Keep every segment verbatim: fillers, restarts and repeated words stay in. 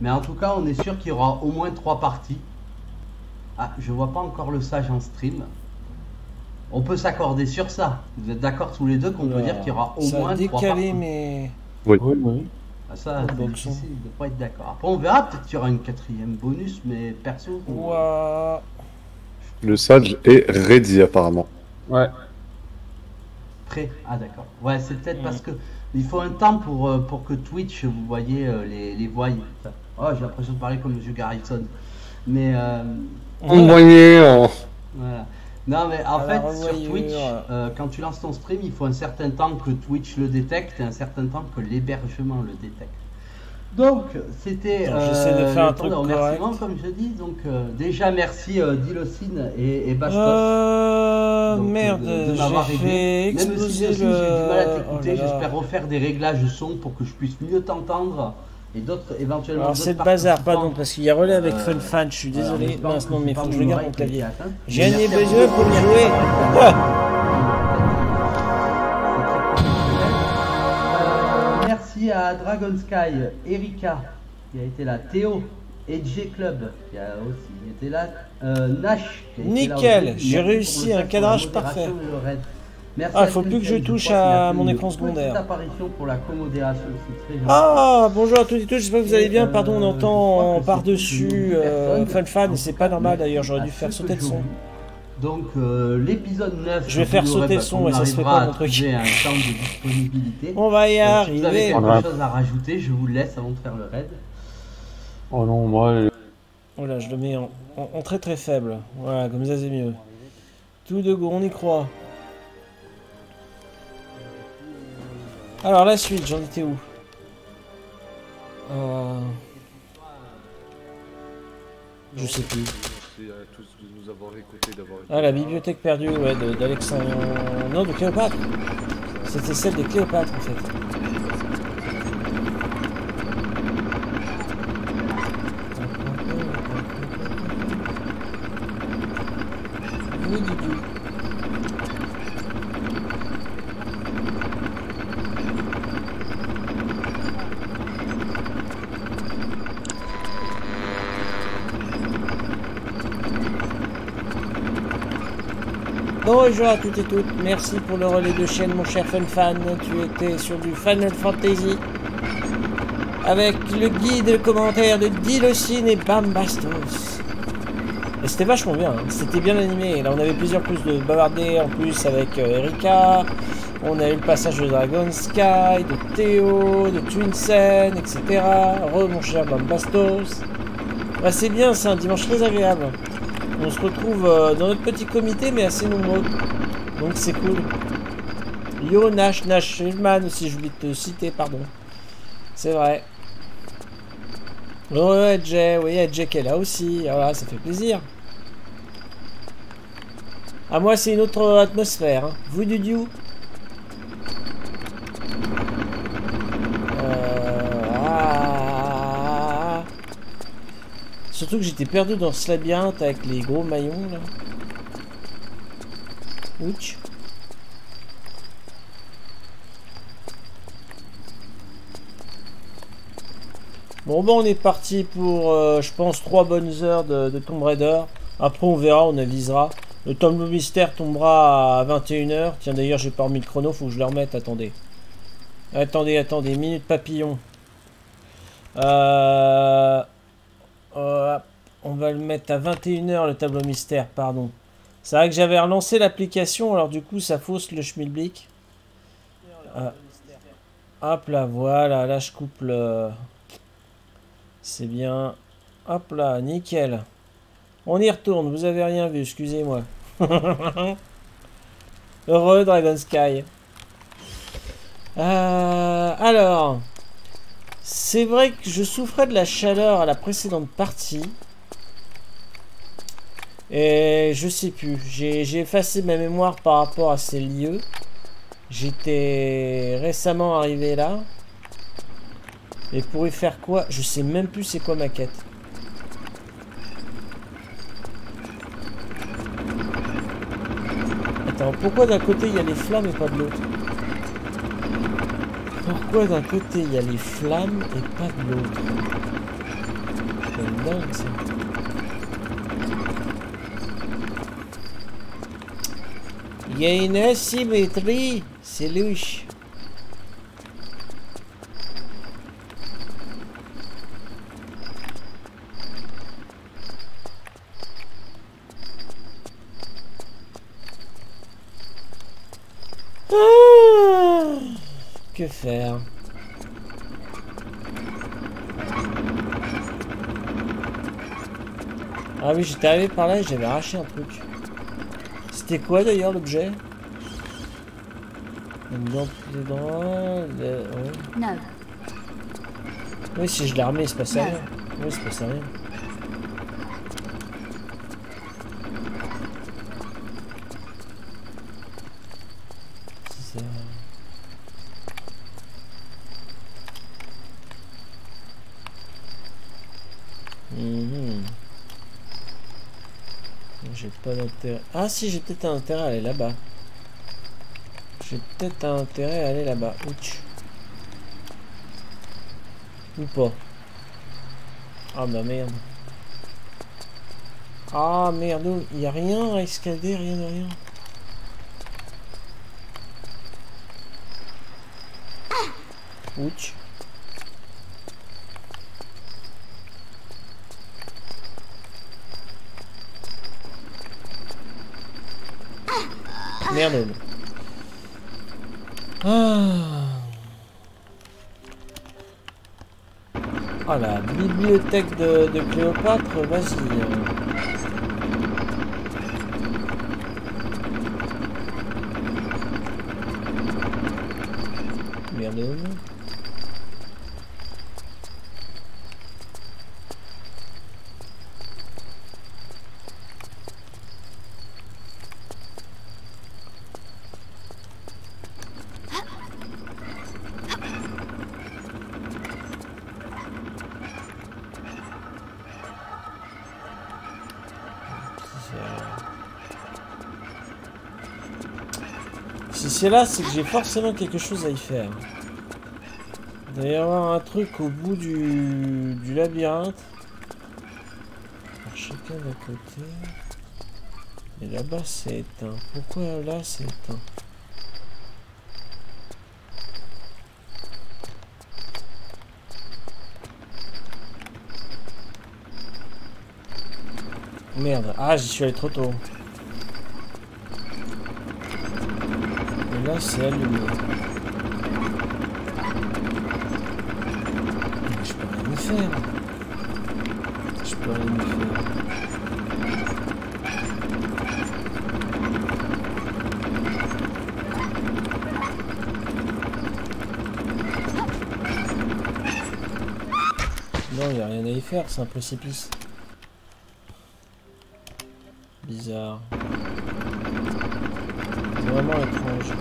Mais en tout cas, on est sûr qu'il y aura au moins trois parties. Ah, je vois pas encore le sage en stream. On peut s'accorder sur ça. Vous êtes d'accord tous les deux qu'on peut dire qu'il y aura au ça moins décalé, trois parties. mais... Oui. Oui, oui. Ah, ça, c'est difficile de pas être d'accord. Après, on verra. Peut-être qu'il y aura une quatrième bonus, mais perso... Ouah. Le sage est ready apparemment. Ouais. Prêt. Ah, d'accord. Ouais, c'est peut-être mmh. parce que il faut un temps pour, euh, pour que Twitch, vous voyez, euh, les, les voix. Oh, j'ai l'impression de parler comme M. Garrison. Mais... Euh... On voyait... Euh... Voilà. Non mais en Alors, fait sur Twitch, euh, quand tu lances ton stream, il faut un certain temps que Twitch le détecte et un certain temps que l'hébergement le détecte. Donc c'était euh, j'essaie de faire un truc remerciement comme je dis. Donc euh, déjà merci euh, Dilocine et, et Bastos. Euh, donc, merde, de, de m'avoir aidé. Fait Même si Dilocine, le... j'ai du mal à t'écouter, oh j'espère refaire des réglages son pour que je puisse mieux t'entendre. Et d'autres éventuellement. Alors c'est le bazar, pardon, parce qu'il y a relais avec euh, FunFan, je suis désolé. Voilà, non, non, mais il faut que je regarde mon clavier. J'ai un besoin pour me jouer. Ah euh, merci à Dragon Sky, Erika qui a été là, Théo, Edge Club qui a aussi été là, euh, Nash. Qui a été nickel, là j'ai réussi un cadrage parfait. Merci ah, faut plus que je touche à mon écran secondaire. Pour la ah, bonjour à tous et tous, j'espère que vous allez bien. Pardon, on entend par-dessus euh, FunFan, et c'est pas normal d'ailleurs, j'aurais dû faire sauter le son. Donc, euh, l'épisode neuf. Je vais faire sauter le son, et ça se fait pas mon truc. Un temps de disponibilité. On va y arriver. Si vous avez quelque chose à rajouter, je vous laisse avant de faire le raid. Oh non, moi. Oh là, je le mets en, en, en très très faible. Voilà, comme ça c'est mieux. Tout de go, on y croit. Alors la suite, j'en étais où? euh... Je sais plus. Ah, la bibliothèque perdue, ouais, d'Alexandre... Non, de Cléopâtre. C'était celle de Cléopâtre, en fait. Oui, du tout. Bonjour à toutes et toutes, merci pour le relais de chaîne mon cher FunFan, tu étais sur du Final Fantasy avec le guide et le commentaire de Dilocine et Bambastos. Et c'était vachement bien, hein. C'était bien animé, là on avait plusieurs plus de bavarder en plus avec euh, Erika, on a eu le passage de Dragon Sky, de Théo, de Twinsen, et cetera. Re mon cher Bambastos. Bah, c'est bien, c'est un dimanche très agréable. On se retrouve euh, dans notre petit comité, mais assez nombreux. Donc c'est cool. Yo, Nash, Nash, Shellman aussi, j'oublie de te citer, pardon. C'est vrai. Oh, Edge, oui, Edge qui est là aussi. Voilà, ça fait plaisir. À moi, c'est une autre atmosphère. Hein. Vous, du Dieu. Surtout que j'étais perdu dans ce labyrinthe avec les gros maillons là. Ouch. Bon bon on est parti pour euh, je pense trois bonnes heures de, de Tomb Raider. Après on verra, on avisera. Le Tomb Mystère tombera à vingt et une heures. Tiens d'ailleurs j'ai pas remis le chrono, faut que je le remette, attendez. Attendez, attendez, minute papillon. Euh... Euh, on va le mettre à vingt et une heures le tableau mystère, pardon. C'est vrai que j'avais relancé l'application, alors du coup ça fausse le schmilblick. Euh, hop là, voilà, là je coupe le... C'est bien. Hop là, nickel. On y retourne, vous avez rien vu, excusez-moi. Heureux Dragon Sky. Euh, alors... C'est vrai que je souffrais de la chaleur à la précédente partie. Et je sais plus. J'ai effacé ma mémoire par rapport à ces lieux. J'étais récemment arrivé là. Et pour y faire quoi? Je sais même plus c'est quoi ma quête. Attends, pourquoi d'un côté il y a les flammes et pas de l'autre? Pourquoi d'un côté il y a les flammes et pas de l'autre? quand même dingue ça. Il y a une asymétrie, c'est louche. Ah, que faire? Ah oui, j'étais arrivé par là et j'avais arraché un truc. C'était quoi d'ailleurs l'objet? Une lampe de droit. Le... Ouais. No. Oui, si je l'ai remis, il se passait rien. Oui, il se passait rien. C'est... Mmh. J'ai pas d'intérêt. Ah si, j'ai peut-être un intérêt à aller là-bas. J'ai peut-être un intérêt à aller là-bas. Ouch. Ou pas. Ah bah merde. Ah merde, il n'y a rien à escalader, rien de rien. Ouch. Merde. Ah. Ah, la bibliothèque de, de Cléopâtre, vas-y. Merde. Si c'est là, c'est que j'ai forcément quelque chose à y faire. Il doit y avoir un truc au bout du, du labyrinthe. Alors, chacun d'un côté. Et là-bas, c'est éteint. Pourquoi là, c'est éteint? Merde. Ah, j'y suis allé trop tôt. Et là, c'est allumé. Mais je peux rien y faire. Je peux rien y faire. Non, il n'y a rien à y faire, c'est un précipice. Bizarre. C'est vraiment étrange.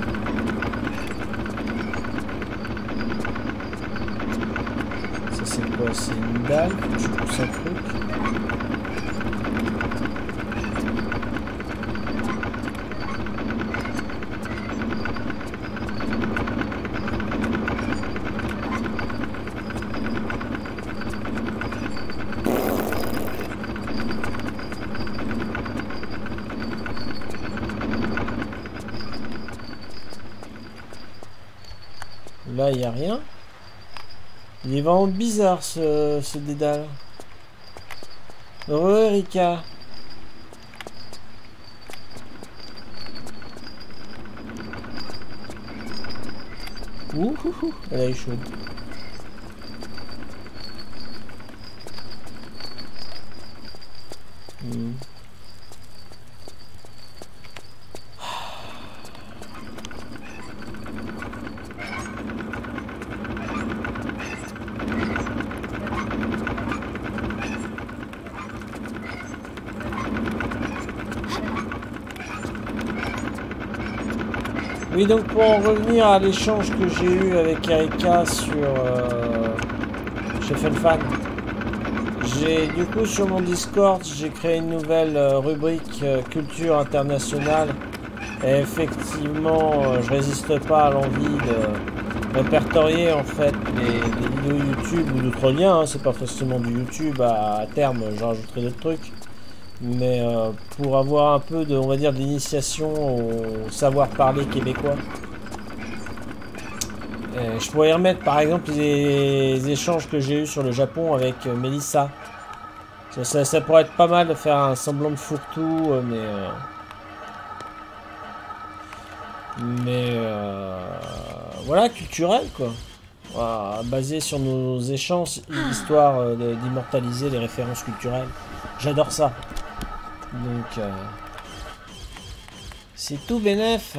Ça c'est quoi? C'est une dalle? Je pousse un truc. Là, il n'y a rien. Il est vraiment bizarre, ce, ce dédale. Heureux, Rika. Ouh, ouh, ouh, elle est chaude. Hmm. Oui, donc pour en revenir à l'échange que j'ai eu avec Erika sur euh, chez FunFan, j'ai du coup sur mon Discord, j'ai créé une nouvelle euh, rubrique euh, culture internationale. Et effectivement, euh, je résiste pas à l'envie répertorier en fait les, les vidéos YouTube ou d'autres liens, hein. C'est pas forcément du YouTube, à, à terme je rajouterai d'autres trucs, mais euh, pour avoir un peu de, on va dire, d'initiation au savoir parler québécois. Et je pourrais y remettre par exemple les, les échanges que j'ai eu sur le Japon avec euh, Mélissa. Ça, ça, ça pourrait être pas mal de faire un semblant de fourre-tout, euh, mais euh, mais euh, voilà, culturel quoi. Voilà, basé sur nos échanges, histoire euh, d'immortaliser les références culturelles. J'adore ça. Donc euh, c'est tout bénef.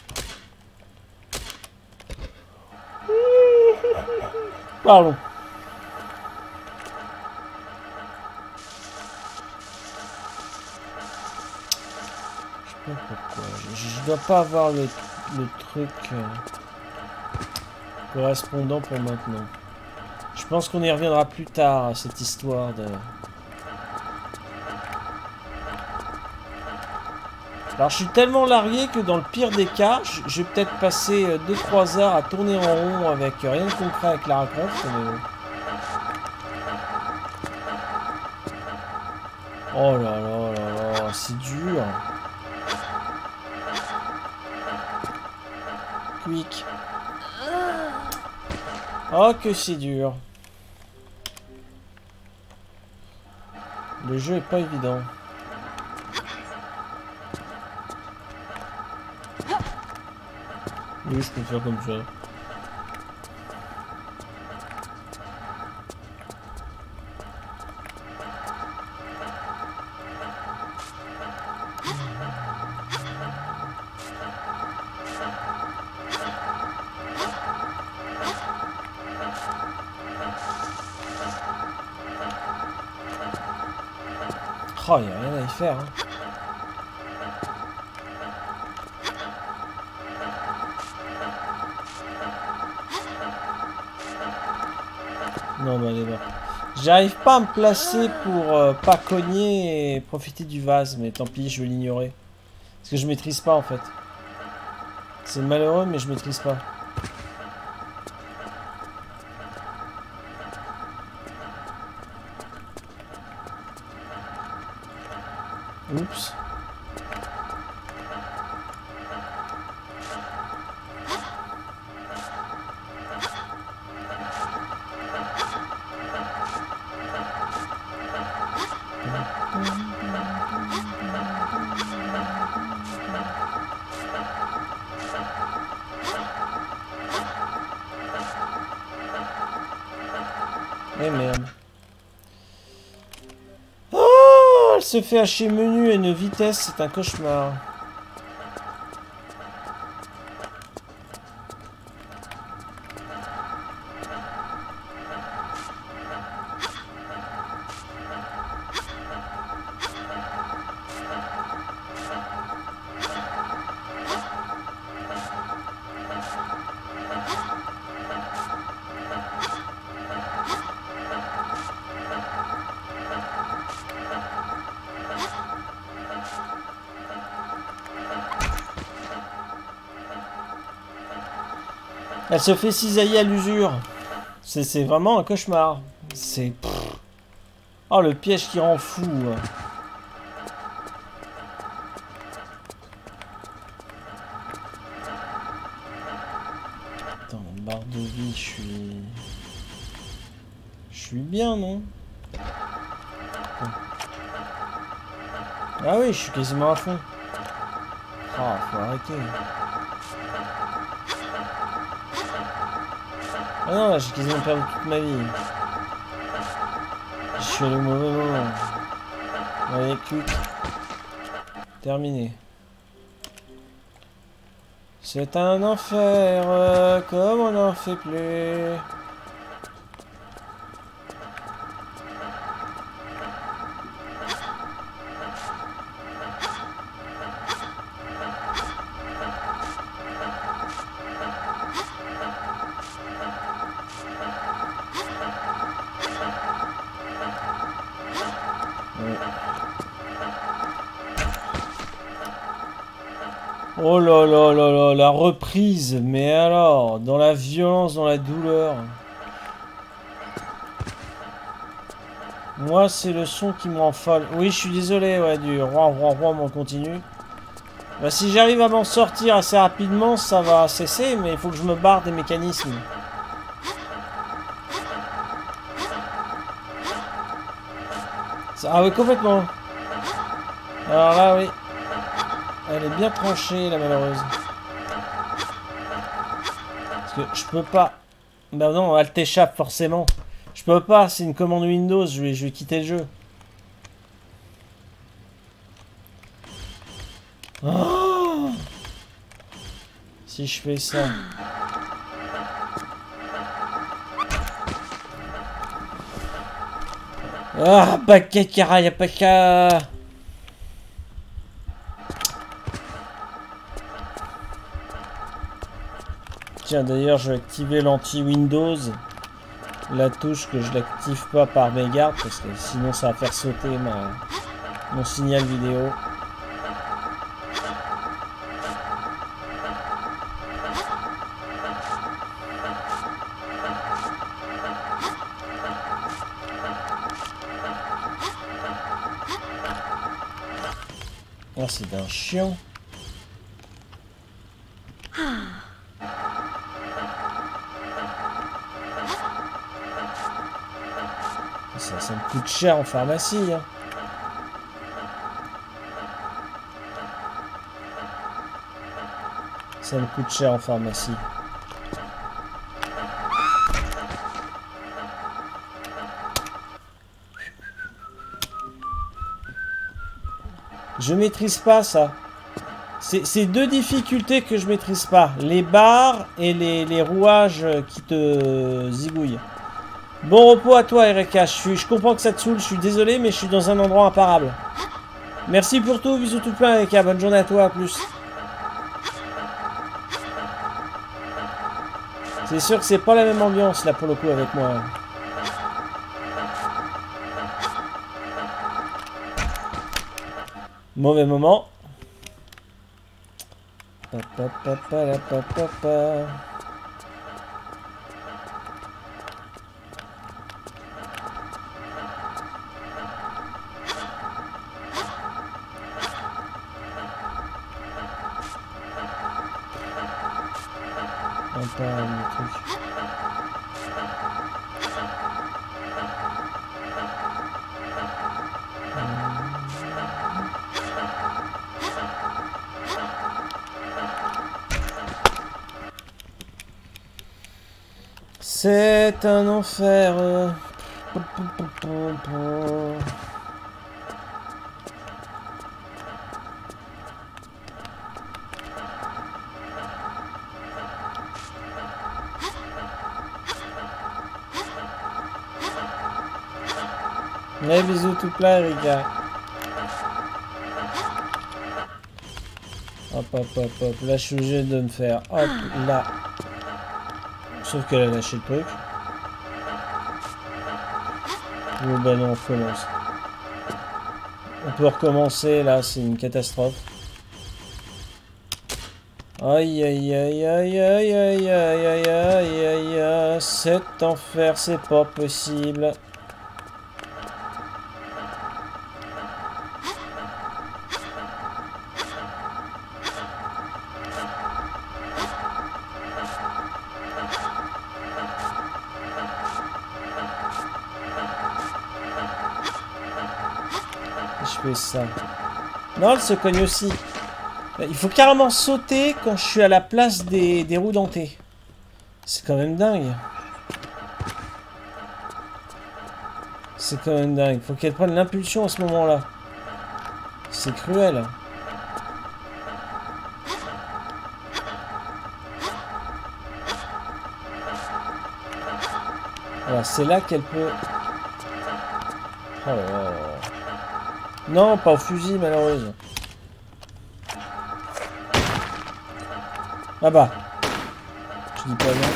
Pardon. Je sais pas pourquoi. Je, je dois pas avoir le, le truc euh, correspondant pour maintenant. Je pense qu'on y reviendra plus tard à cette histoire de... Alors je suis tellement largué que dans le pire des cas, je, je vais peut-être passer deux trois heures à tourner en rond avec rien de concret avec Lara Croft. Mais... Oh là là là là, c'est dur. Quick. Oh que c'est dur. Le jeu est pas évident. Oui, je peux faire comme ça. Oh, il n'y a rien à y faire. Hein. Non, bah, allez, bah. J'arrive pas à me placer pour euh, pas cogner et profiter du vase, mais tant pis, je vais l'ignorer. Parce que je maîtrise pas en fait. C'est malheureux, mais je maîtrise pas. Oups. Eh merde. Oh, elle se fait hacher menu à une vitesse, c'est un cauchemar. Elle se fait cisailler à l'usure. C'est vraiment un cauchemar. C'est... Oh, le piège qui rend fou. Attends, barre de vie, je suis... Je suis bien, non? Ah oui, je suis quasiment à fond. Ah, faut arrêter. Ah non, là j'ai quasiment perdu toute ma vie. Je suis allé au mauvais moment. Allez, quick. Terminé. C'est un enfer, euh, comme on n'en fait plus. Oh là là là là, la reprise. Mais alors, dans la violence, dans la douleur. Moi, c'est le son qui me rend folle. Oui, je suis désolé, ouais, du roi, roi, roi, on continue. Bah, si j'arrive à m'en sortir assez rapidement, ça va cesser, mais il faut que je me barre des mécanismes. Ah oui, complètement. Alors là, oui. Elle est bien tranchée, la malheureuse. Parce que je peux pas... Bah non, elle t'échappe forcément. Je peux pas, c'est une commande Windows, je vais, je vais quitter le jeu. Oh, si je fais ça... Ah, paquet cara, y'a pas qu'à... Tiens, d'ailleurs, je vais activer l'anti-Windows. La touche que je l'active pas par mégarde, parce que sinon ça va faire sauter ma... mon signal vidéo. Oh, c'est d'un chiant. Ça, ça me coûte cher en pharmacie. Hein. Ça me coûte cher en pharmacie. Je maîtrise pas ça. C'est deux difficultés que je maîtrise pas. Les barres et les, les rouages qui te zigouillent. Bon repos à toi, Erika. Je, suis, je comprends que ça te saoule. Je suis désolé, mais je suis dans un endroit imparable. Merci pour tout. Bisous tout plein, Erika. Bonne journée à toi. À plus. C'est sûr que c'est pas la même ambiance, là, pour le coup, avec moi. Mauvais moment. Pa, pa, pa, pa, pa, pa, pa. Un pas le truc. C'est un enfer. Ouais, bisous tout plein, Erika. Hop, hop, hop, hop. Là, je suis obligé de me faire. Hop, là. Sauf qu'elle a lâché le truc. Oh bah non, on recommence. On peut recommencer, là, c'est une catastrophe. Aïe, aïe, aïe, aïe, aïe, aïe, aïe, aïe, aïe, aïe, aïe, cet enfer, c'est pas possible. Je fais ça. Non, elle se cogne aussi. Il faut carrément sauter quand je suis à la place des, des roues dentées. C'est quand même dingue. C'est quand même dingue. Il faut qu'elle prenne l'impulsion à ce moment-là. C'est cruel. Voilà, c'est là qu'elle peut... Oh là là. Non, pas au fusil, malheureuse. Ah bah. Je dis pas non.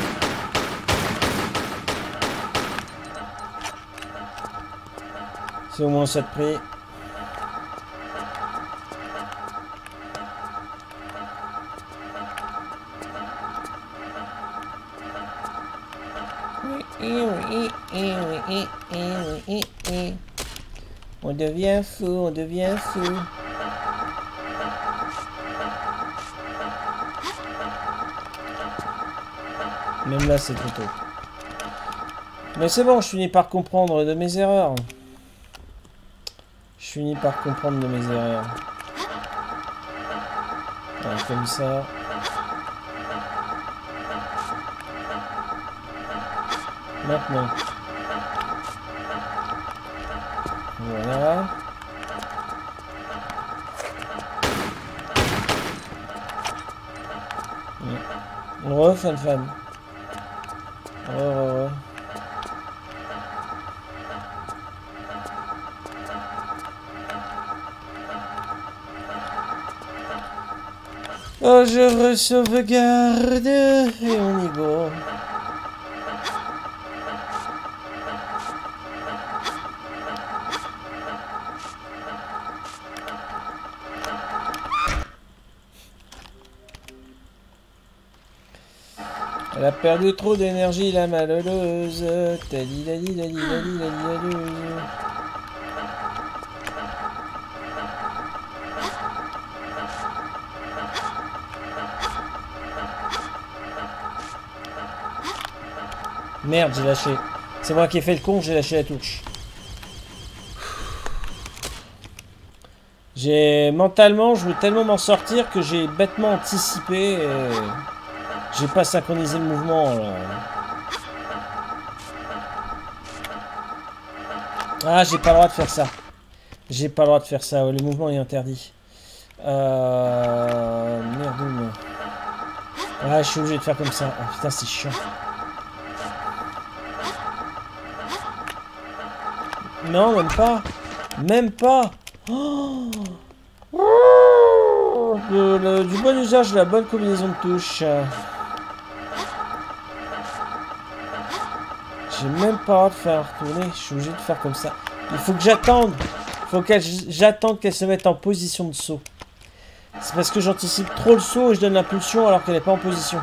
C'est au moins ça de prix. On devient fou, on devient fou. Même là, c'est trop tôt. Mais c'est bon, je finis par comprendre de mes erreurs. Je finis par comprendre de mes erreurs. Voilà, comme ça. Maintenant. Voilà. Re, fan fan. Re, re, re. Oh, je re-sauvegarde et on y va. Elle a perdu trop d'énergie, la malheureuse. Tali, lali, lali, lali, lali, lali. Merde, j'ai lâché. C'est moi qui ai fait le con, j'ai lâché la touche. J'ai mentalement, je veux tellement m'en sortir que j'ai bêtement anticipé et j'ai pas synchronisé le mouvement là. Ah, j'ai pas le droit de faire ça. J'ai pas le droit de faire ça, ouais, le mouvement est interdit. Euh... Merde. Ah, je suis obligé de faire comme ça. Ah putain, c'est chiant. Non, même pas. Même pas. Oh. Le, le, du bon usage de la bonne combinaison de touches. J'ai même pas le droit de faire retourner. Je suis obligé de faire comme ça. Il faut que j'attende. Il faut que j'attende qu'elle se mette en position de saut. C'est parce que j'anticipe trop le saut et je donne l'impulsion alors qu'elle n'est pas en position.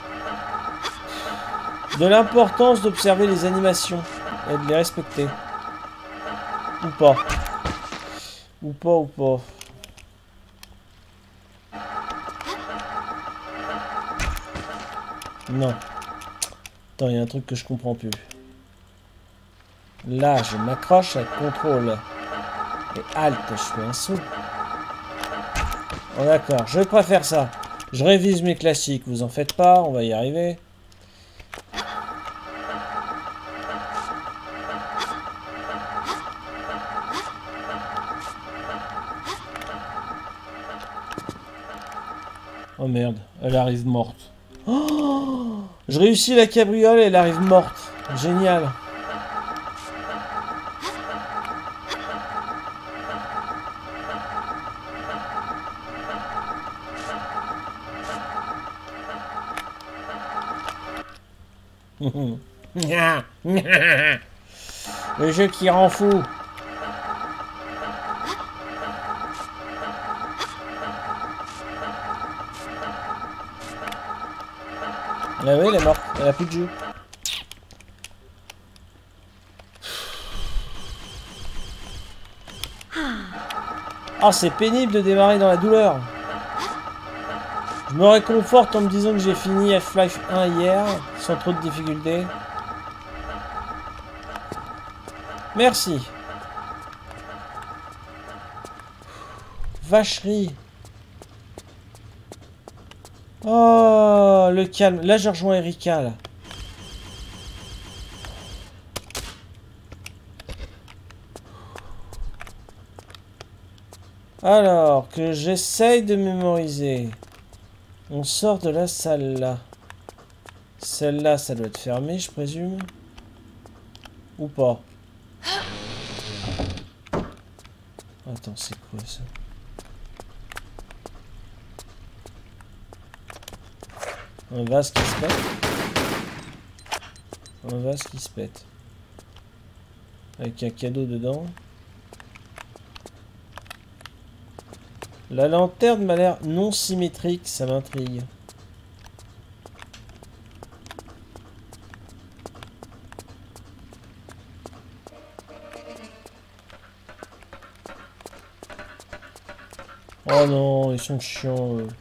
De l'importance d'observer les animations et de les respecter. Ou pas. Ou pas, ou pas. Non. Attends, il y a un truc que je comprends plus. Là, je m'accroche à contrôle. Et halte, je fais un saut. Oh, d'accord, je préfère ça. Je révise mes classiques, vous en faites pas, on va y arriver. Oh merde, elle arrive morte. Oh, je réussis la cabriole et elle arrive morte. Génial. Le jeu qui rend fou. Ah oui, elle est morte. Elle a plus de jus. Ah, c'est pénible de démarrer dans la douleur. Je me réconforte en me disant que j'ai fini Half-Life un hier, sans trop de difficultés. Merci. Vacherie. Oh, le calme. Là, je rejoins Erika, là. Alors, que j'essaye de mémoriser. On sort de la salle, là. Celle-là, ça doit être fermé, je présume. Ou pas. Attends, c'est quoi, ça? Un vase qui se pète. Un vase qui se pète. Avec un cadeau dedans. La lanterne m'a l'air non symétrique, ça m'intrigue. Oh non, ils sont chiants, eux.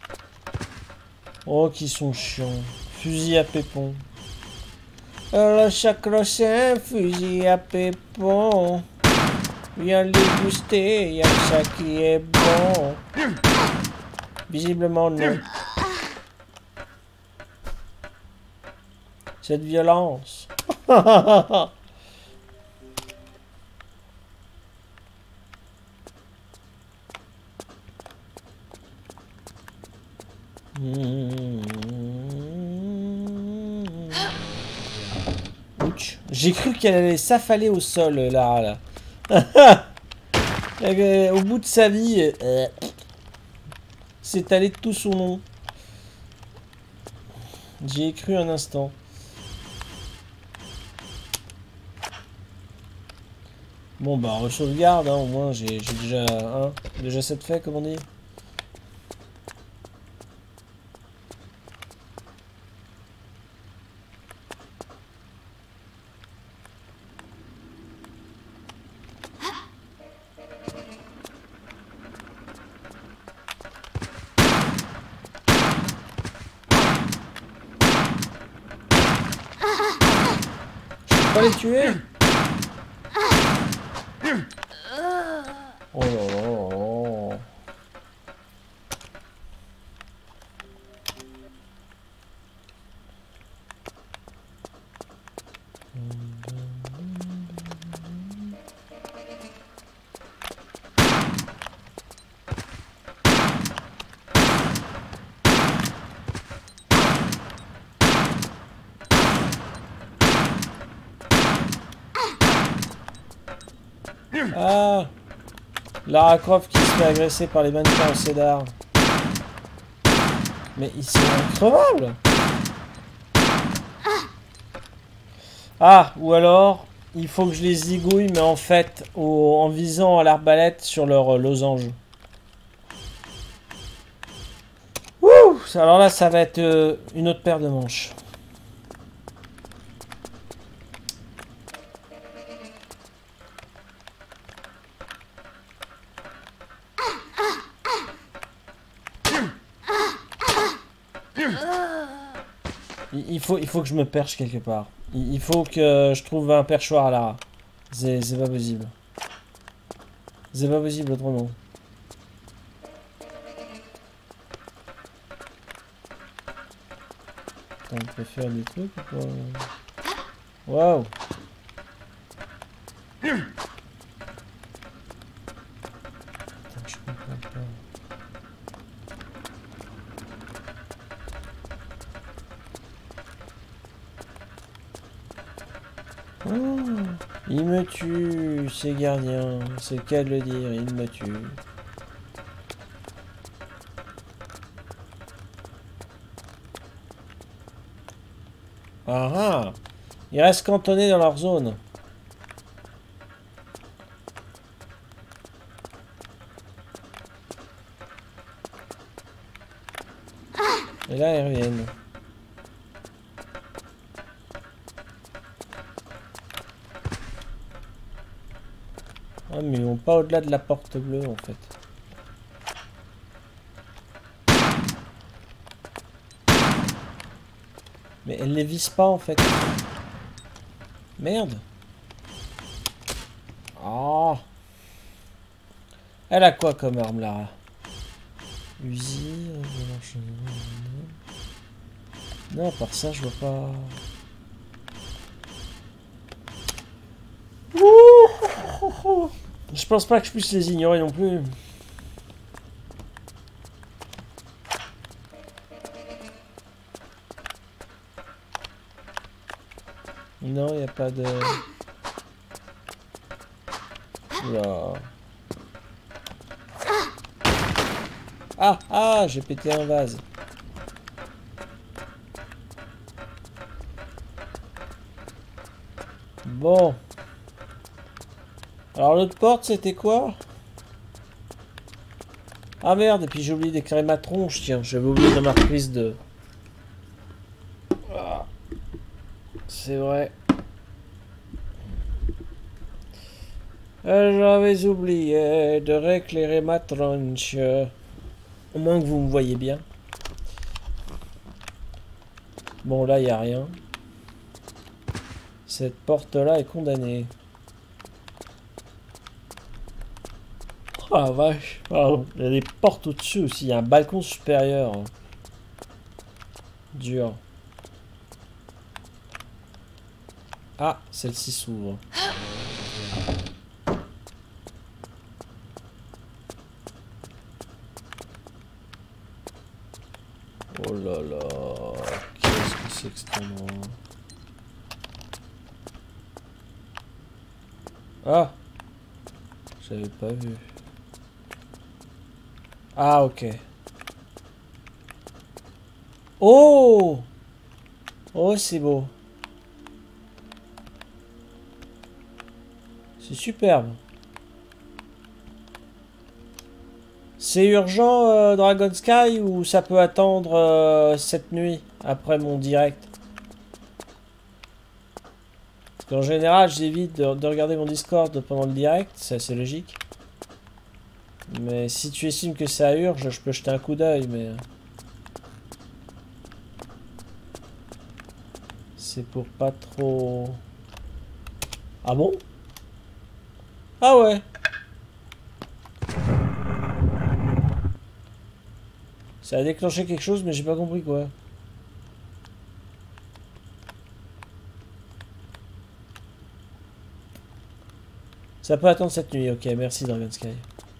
Oh, qu'ils sont chiants. Fusil à pépon. Le chacrocin, fusil à pépon. Viens le déguster, y'a ça qui est bon. Visiblement non. Cette violence. Ouch. J'ai cru qu'elle allait s'affaler au sol, Lara, là. Au bout de sa vie, euh, c'est allé tout son long. J'y ai cru un instant. Bon bah, re-sauvegarde, hein, au moins j'ai déjà un. Déjà cette fait, comme on dit. Les tuer. Oh là là. Ah, Lara Croft qui se fait agresser par les mannequins au cédar. Mais ils sont increvables. Ah, ou alors, il faut que je les zigouille, mais en fait, au, en visant à l'arbalète sur leur euh, losange. Ouh, alors là, ça va être euh, une autre paire de manches. Il faut, il faut que je me perche quelque part. Il faut que je trouve un perchoir à Lara. C'est pas possible. C'est pas possible autrement. Attends, on peut faire des trucs ou quoi? Waouh! Attends, je comprends pas. Oh, il me tue, ces gardiens, c'est le cas de le dire, il me tue. Ah ah, ils restent cantonnés dans leur zone. Et là, ils reviennent. Ah, mais ils vont pas au-delà de la porte bleue en fait. Mais elle les vise pas en fait. Merde. Oh. Elle a quoi comme arme là? Uzi. Non, par ça je vois pas. Ouh. Je pense pas que je puisse les ignorer non plus. Non, il n'y a pas de... Oula. Ah, ah, j'ai pété un vase. Bon. Alors l'autre porte, c'était quoi? Ah merde, et puis j'ai oublié d'éclairer ma tronche, tiens, j'avais oublié dans ma prise de... Ah. C'est vrai. Euh, J'avais oublié de rééclairer ma tronche. Au moins que vous me voyez bien. Bon, là, il n'y a rien. Cette porte-là est condamnée. Oh la vache. Oh, il y a des portes au-dessus aussi. Il y a un balcon supérieur. Dur. Ah, celle-ci s'ouvre. Oh là là. Qu'est-ce que c'est que cet endroit? Ah! J'avais pas vu. Ah, ok. Oh! Oh, c'est beau. C'est superbe. C'est urgent, euh, Dragon Sky, ou ça peut attendre euh, cette nuit, après mon direct? Parce qu'en général, j'évite de, de regarder mon Discord pendant le direct, c'est assez logique. Mais si tu estimes que ça urge, je peux jeter un coup d'œil, mais... C'est pour pas trop... Ah bon? Ah ouais. Ça a déclenché quelque chose, mais j'ai pas compris quoi. Ça peut attendre cette nuit, ok, merci Dragon Sky.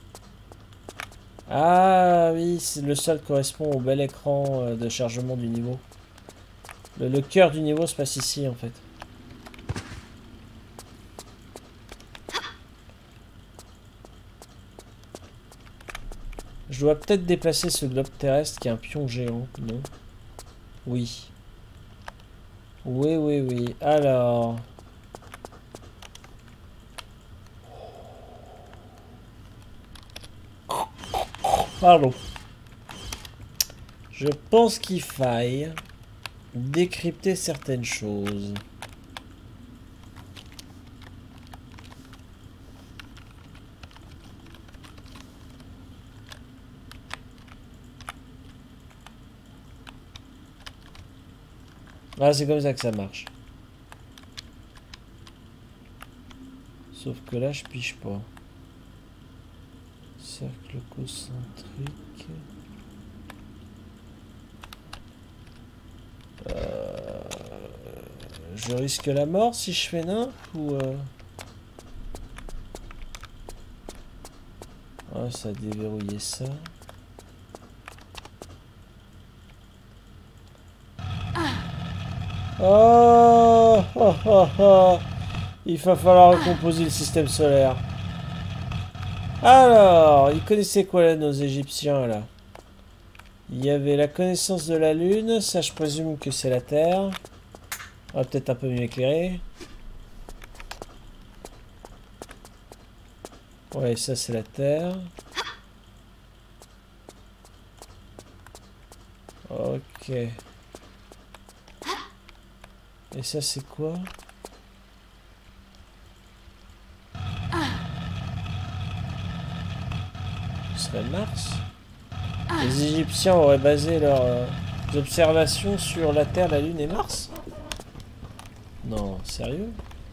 Ah oui, le sol correspond au bel écran euh, de chargement du niveau. Le, le cœur du niveau se passe ici en fait. Je dois peut-être déplacer ce globe terrestre qui est un pion géant, non? Oui. Oui, oui, oui. Alors... Pardon. Je pense qu'il faille décrypter certaines choses. Ah, c'est comme ça que ça marche. Sauf que là, je piche pas. Cercle concentrique. Euh, je risque la mort si je fais nimp ou... Euh... Ah, ça a déverrouillé ça. Oh, oh, oh, oh. Il va falloir recomposer le système solaire. Alors, ils connaissaient quoi là, nos Égyptiens là? Il y avait la connaissance de la Lune, ça je présume que c'est la Terre. On va peut-être un peu mieux éclairer. Ouais, ça c'est la Terre. Ok. Et ça c'est quoi? Ce serait Mars? Les Égyptiens auraient basé leurs euh, observations sur la Terre, la Lune et Mars? Non, sérieux?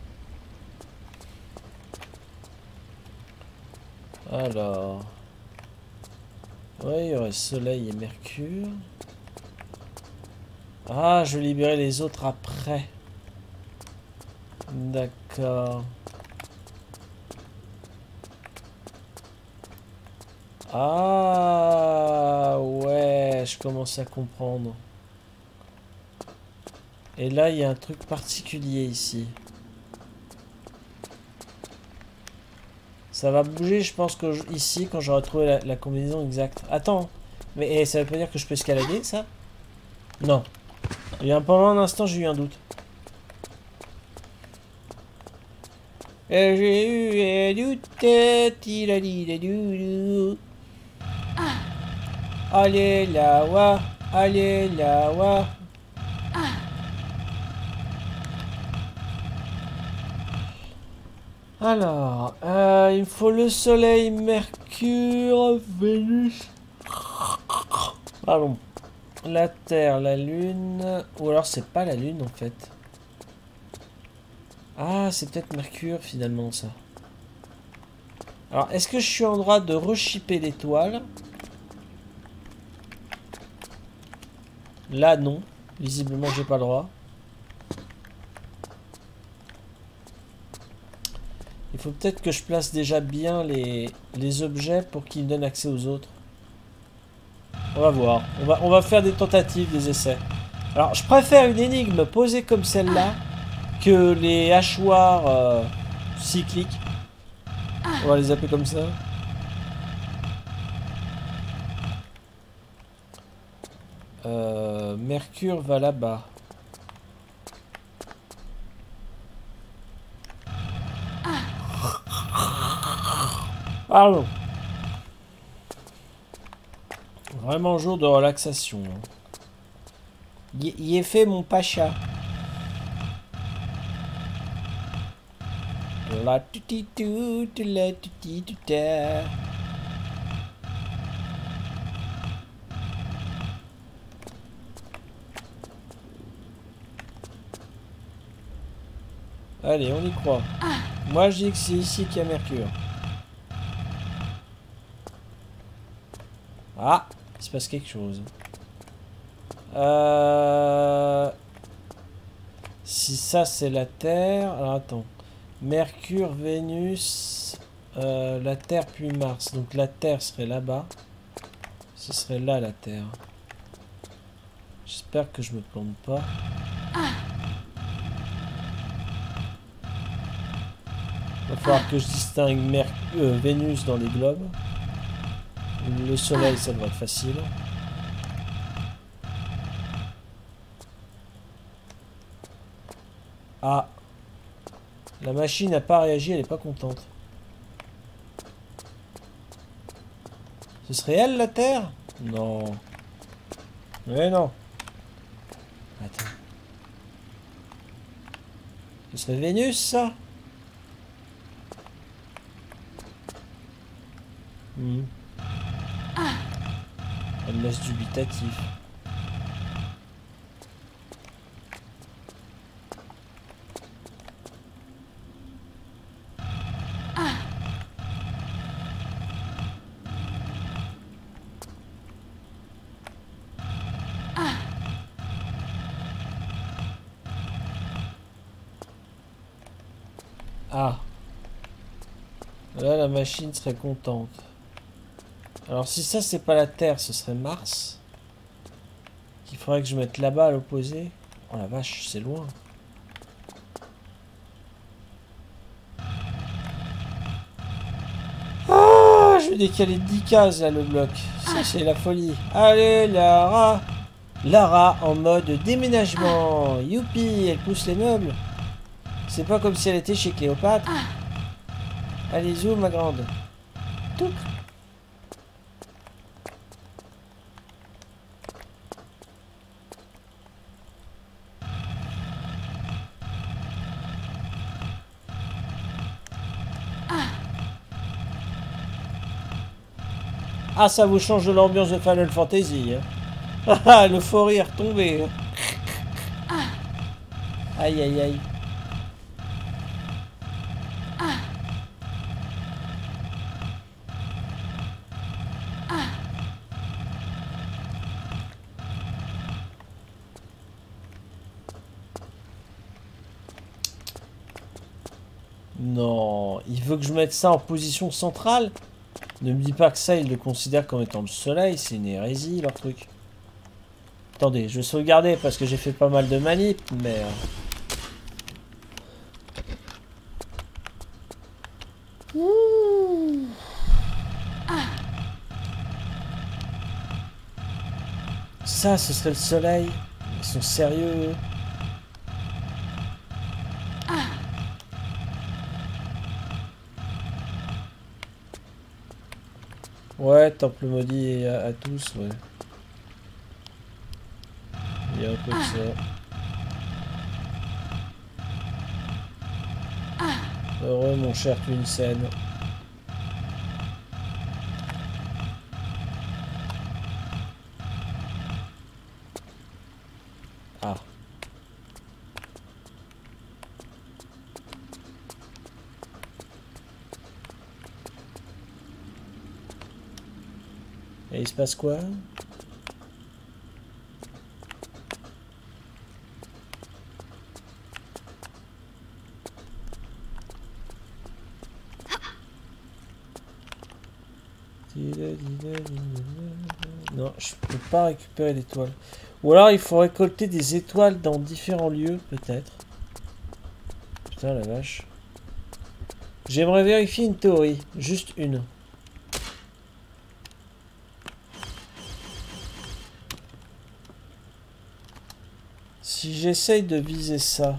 Alors... Ouais, il y aurait Soleil et Mercure. Ah, je vais libérer les autres après. D'accord. Ah, ouais, je commence à comprendre. Et là, il y a un truc particulier ici. Ça va bouger, je pense, que je, ici, quand j'aurai trouvé la, la combinaison exacte. Attends, mais eh, ça veut pas dire que je peux escalader, ça? Non. Il y a pendant un instant, j'ai eu un doute. Et j'ai eu un doute. Tiradidadou. Allez là, wa. Allez là, wa. Alors, euh, il me faut le Soleil, Mercure, Vénus. Pardon. La Terre, la Lune. Ou alors c'est pas la Lune en fait. Ah, c'est peut-être Mercure finalement ça. Alors, est-ce que je suis en droit de reshipper l'étoile? Là, non. Visiblement, j'ai pas le droit. Il faut peut-être que je place déjà bien les, les objets pour qu'ils donnent accès aux autres. On va voir. On va, on va faire des tentatives, des essais. Alors, je préfère une énigme posée comme celle-là que les hachoirs euh, cycliques. On va les appeler comme ça. Euh, Mercure va là-bas. Pardon. Vraiment jour de relaxation. Y, y est fait mon pacha. La tuti tu la tuti tu ta. Allez, on y croit. Moi, je dis que c'est ici qu'il y a Mercure. Ah, il se passe quelque chose. Euh... Si ça, c'est la Terre... Alors, attends. Mercure, Vénus... Euh, la Terre, puis Mars. Donc, la Terre serait là-bas. Ce serait là, la Terre. J'espère que je me plante pas. Il va falloir que je distingue Merc euh, Vénus dans les globes. Le soleil, ça devrait être facile. Ah. La machine n'a pas réagi, elle n'est pas contente. Ce serait elle, la Terre? Non. Mais non. Attends. Ce serait Vénus, ça? Hmm. Elle me laisse dubitatif. Ah. Là, la machine serait contente. Alors, si ça, c'est pas la Terre, ce serait Mars. Qu'il faudrait que je mette là-bas à l'opposé. Oh la vache, c'est loin. Ah, je vais décaler dix cases, là, le bloc. Ça, c'est la folie. Allez, Lara. Lara en mode déménagement. Youpi, elle pousse les meubles. C'est pas comme si elle était chez Cléopâtre. Allez, zoom, ma grande. Touc. Ah, ça vous change de l'ambiance de Final Fantasy. Hein. Ah, le faux rire tombé. Aïe, aïe, aïe. Non, il veut que je mette ça en position centrale. Ne me dis pas que ça, il le considère comme étant le soleil. C'est une hérésie, leur truc. Attendez, je vais sauvegarder parce que j'ai fait pas mal de manip, mais... Ouh. Ça, ce serait le soleil. Ils sont sérieux. Ouais, temple maudit à, à tous, ouais. Il y a un peu de ça. Heureux, mon cher Twinsen. Ah. Et il se passe quoi? Non, je peux pas récupérer l'étoile. Ou alors il faut récolter des étoiles dans différents lieux, peut-être. Putain la vache. J'aimerais vérifier une théorie, juste une. Si j'essaye de viser ça...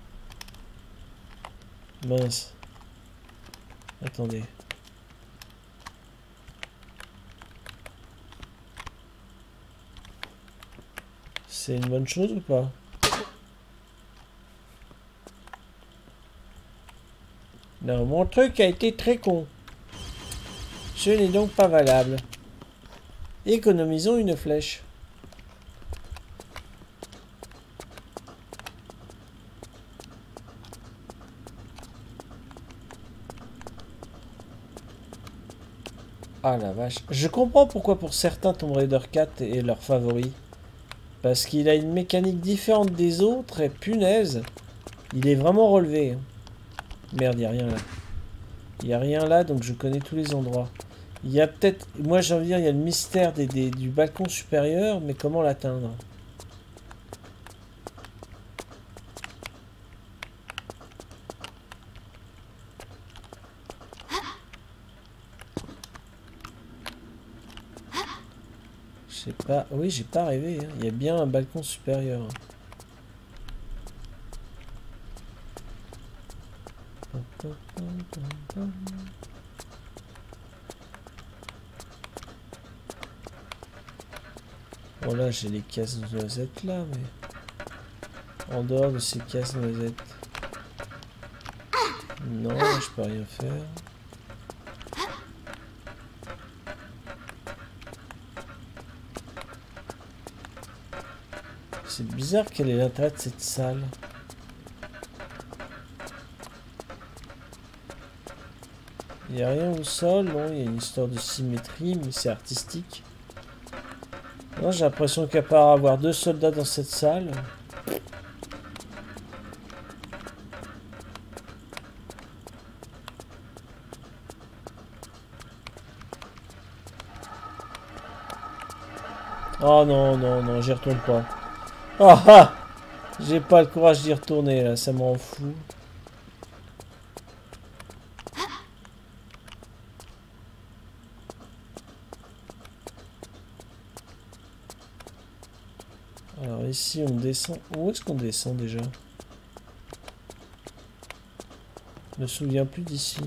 Mince. Attendez. C'est une bonne chose ou pas? Non, mon truc a été très con. Ce n'est donc pas valable. Économisons une flèche. Ah la vache. Je comprends pourquoi pour certains Tomb Raider quatre est leur favori. Parce qu'il a une mécanique différente des autres et punaise, il est vraiment relevé. Merde, il n'y a rien là. Il n'y a rien là, donc je connais tous les endroits. Il y a peut-être... Moi j'ai envie de dire, il y a le mystère des, des, du balcon supérieur, mais comment l'atteindre? Je sais pas... Oui, j'ai pas rêvé. Hein. Il y a bien un balcon supérieur. Bon là j'ai les casse-noisettes là, mais... En dehors de ces casse-noisettes... Non, je peux rien faire. C'est bizarre quel est l'intérêt de cette salle. Il n'y a rien au sol, non, il y a une histoire de symétrie, mais c'est artistique. Non, j'ai l'impression qu'à part avoir deux soldats dans cette salle... Oh non, non, non, j'y retourne pas. Ah ah! J'ai pas le courage d'y retourner là, ça m'en fout. Alors ici on descend. Où est-ce qu'on descend déjà? Je me souviens plus d'ici.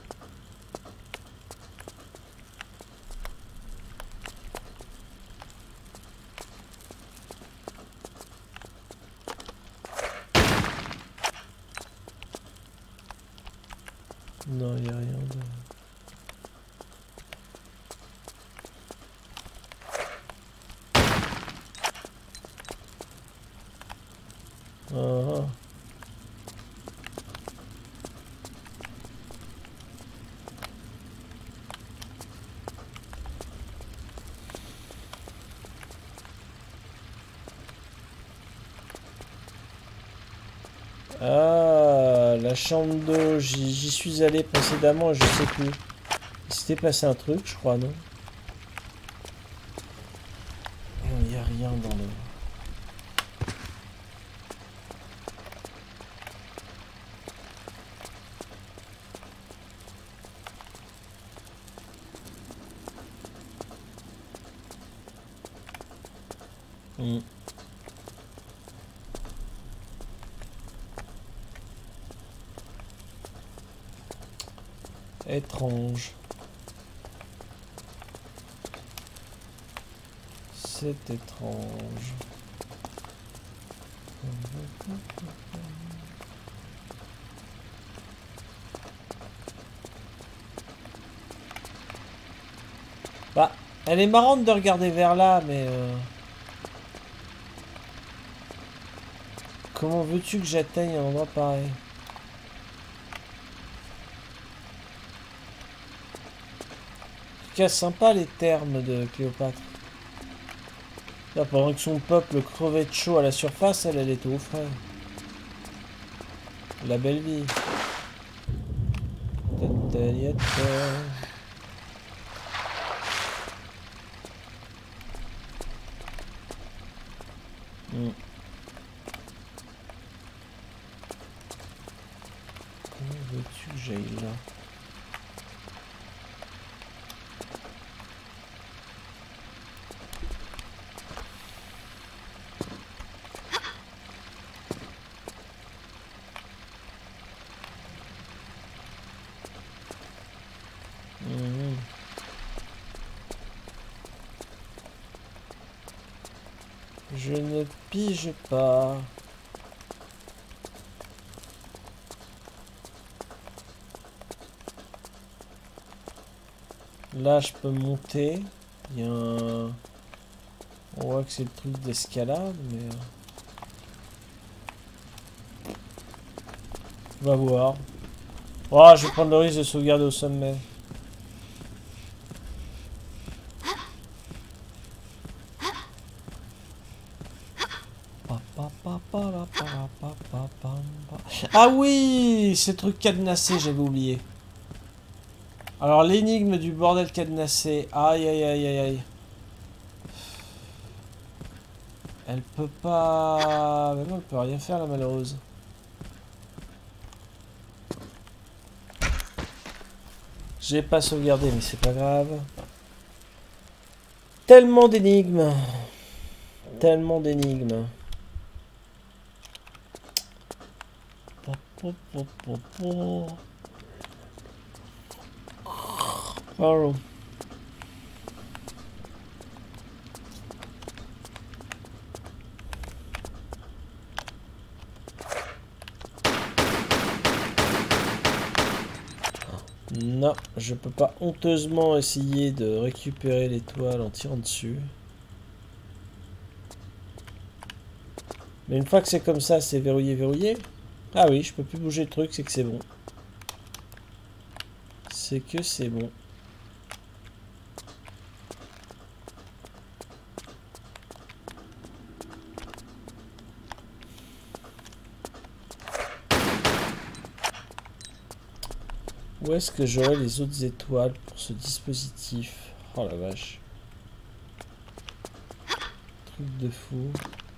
Non, il n'y a rien de... Ah. Ah, la chambre d'eau, j'y suis allé précédemment, je sais plus. Il s'était passé un truc, je crois, non? Il n'y a rien dans le... Hmm. Étrange. C'est étrange. Elle est marrante de regarder vers là, mais... Euh... Comment veux-tu que j'atteigne un endroit pareil? En tout cas, sympa les termes de Cléopâtre. Là, pendant que son peuple crevait de chaud à la surface, elle, elle était au frais. La belle vie. Hmm. Comment veux-tu que j'aille là? Mmh. Je ne pige pas. Là, je peux monter. Il y a un... On voit que c'est le truc d'escalade, mais... On va voir. Oh, je vais prendre le risque de sauvegarder au sommet. Ah oui, ces trucs cadenassés, j'avais oublié. Alors, l'énigme du bordel cadenassé. Aïe, aïe, aïe, aïe, aïe. Elle peut pas... Mais non, elle peut rien faire, la malheureuse. J'ai pas sauvegardé, mais c'est pas grave. Tellement d'énigmes. Tellement d'énigmes. Oh. Non, je peux pas honteusement essayer de récupérer l'étoile en tirant dessus. Mais une fois que c'est comme ça, c'est verrouillé, verrouillé. Ah oui, je peux plus bouger le truc, c'est que c'est bon. C'est que c'est bon. Où est-ce que j'aurai les autres étoiles pour ce dispositif? Oh la vache. Truc de fou.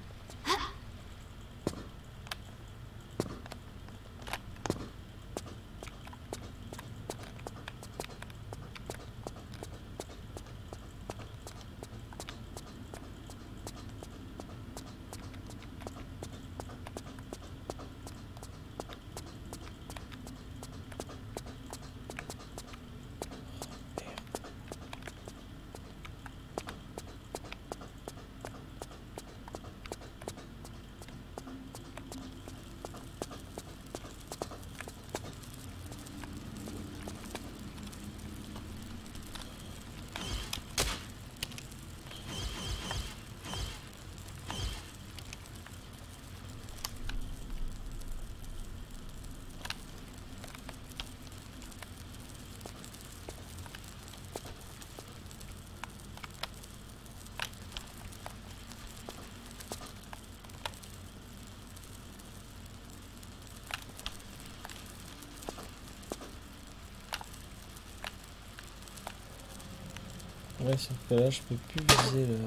Ouais, sauf que là, je peux plus viser le...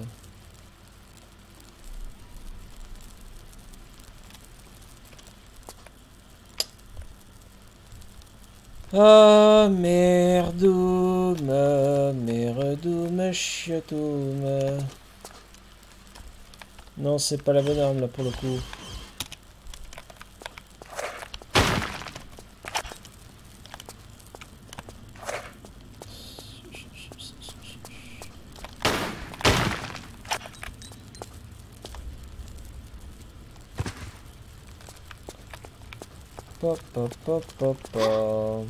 Ah, merdoum, merdoum, chiotoum. Non, c'est pas la bonne arme, là, pour le coup. Pop, pop, pop, pop, pop.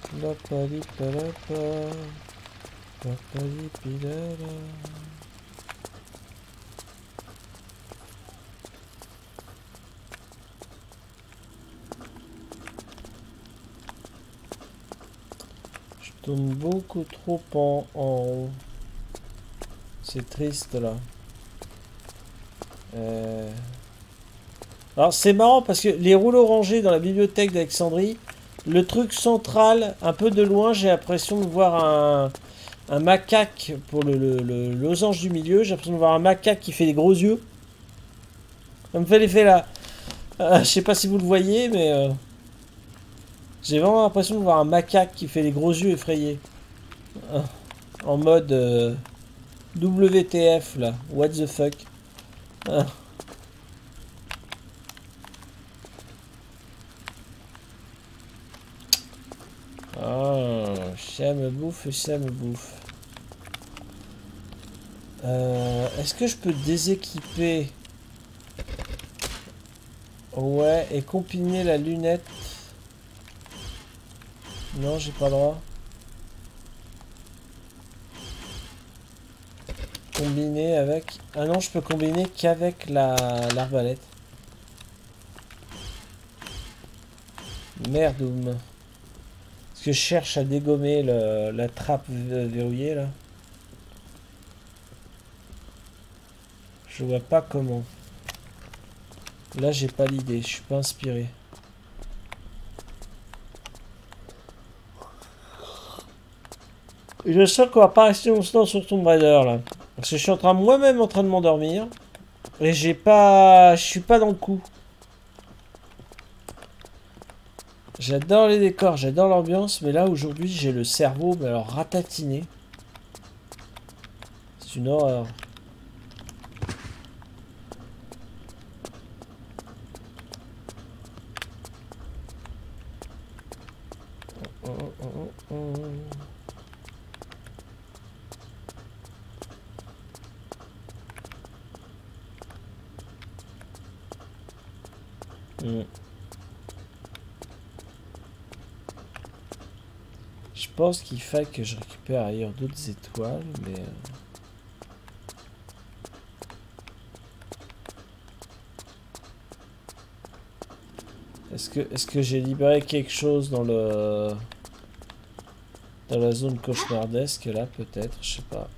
La palipalapa. La palipilala. Je tourne beaucoup trop en, en haut. C'est triste là. Euh... Alors c'est marrant parce que les rouleaux rangés dans la bibliothèque d'Alexandrie, le truc central, un peu de loin, j'ai l'impression de voir un, un macaque pour le, le, le losange du milieu. J'ai l'impression de voir un macaque qui fait des gros yeux. Ça me fait l'effet là. Euh, je sais pas si vous le voyez, mais euh, j'ai vraiment l'impression de voir un macaque qui fait des gros yeux effrayés. Euh, en mode euh, W T F là. What the fuck. Euh. Oh, ça me bouffe, ça me bouffe. Euh, Est-ce que je peux déséquiper? Ouais, et combiner la lunette. Non, j'ai pas le droit. Combiner avec... Ah non, je peux combiner qu'avec la l'arbalète. Merdoum. Parce que je cherche à dégommer le, la trappe verrouillée là. Je vois pas comment. Là j'ai pas l'idée, je suis pas inspiré. Et je sens qu'on va pas rester longtemps sur Tomb Raider là. Parce que je suis en train moi-même en train de m'endormir. Et j'ai pas. Je suis pas dans le coup. J'adore les décors, j'adore l'ambiance, mais là aujourd'hui j'ai le cerveau mais alors ratatiné. C'est une horreur. Oh, oh, oh, oh. Mm. Je pense qu'il faut que je récupère ailleurs d'autres étoiles, mais... Est-ce que, est-ce que j'ai libéré quelque chose dans le... dans la zone cauchemardesque, là, peut-être, je sais pas.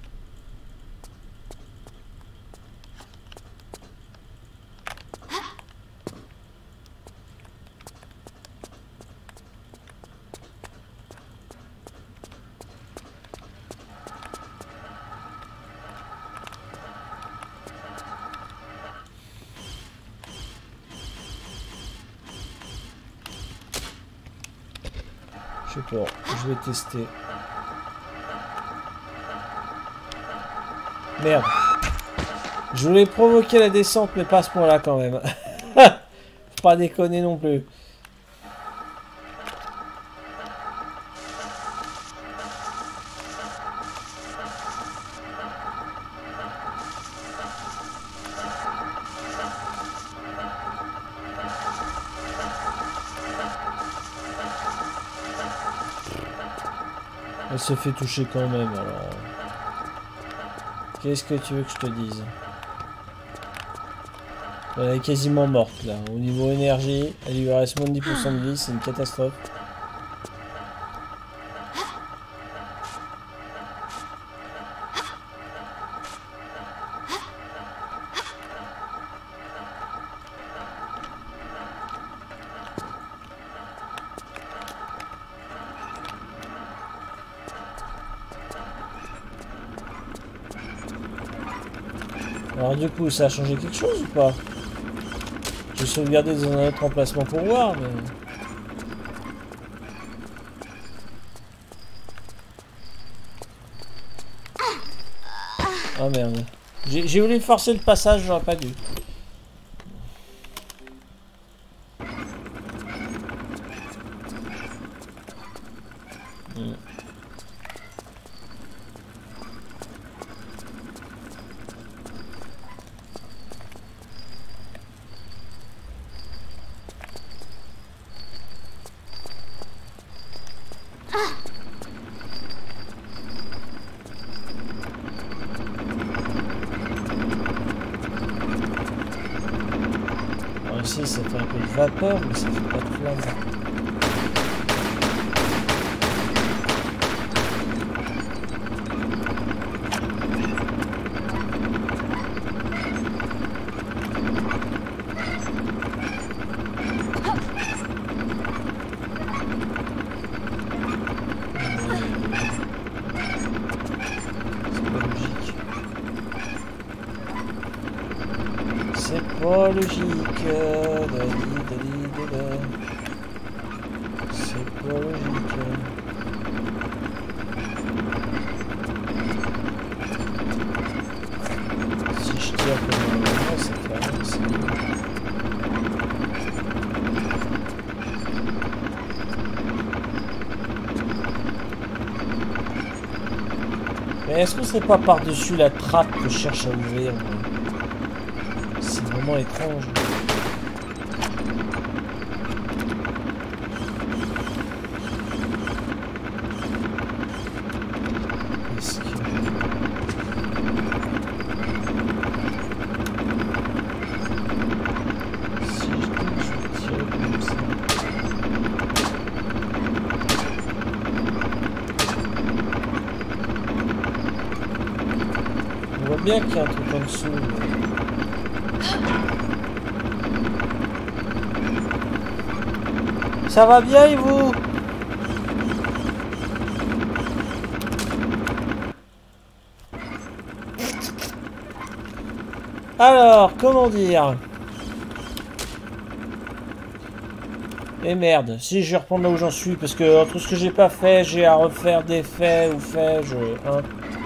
Je sais pas, je vais tester. Merde. Je voulais provoquer la descente, mais pas à ce point-là quand même. Faut pas déconner non plus. Elle se fait toucher quand même, alors... Qu'est-ce que tu veux que je te dise? Elle est quasiment morte, là. Au niveau énergie, elle lui reste moins de dix pour cent de vie, c'est une catastrophe. Alors du coup, ça a changé quelque chose ou pas? J'ai sauvegardé dans un autre emplacement pour voir, mais... Ah merde. J'ai voulu forcer le passage, j'aurais pas dû. Hmm. Alors ici, ça fait un peu de vapeur, mais ça fait pas de flamme. Pas logique, dali, dali, dali. C'est pas logique. Si je tire comme un moment, ça fait rien, c'est bon. Mais est-ce que c'est pas par-dessus la trappe que je cherche à ouvrir? C'est vraiment étrange. Est-ce que... Si je peux, je vais tirer comme ça. On voit bien qu'il y a un truc en dessous. Mais... Ça va bien et vous? Alors, comment dire? Et merde, si je vais reprendre là où j'en suis, parce que entre ce que j'ai pas fait, j'ai à refaire des faits ou faits, je... Hein.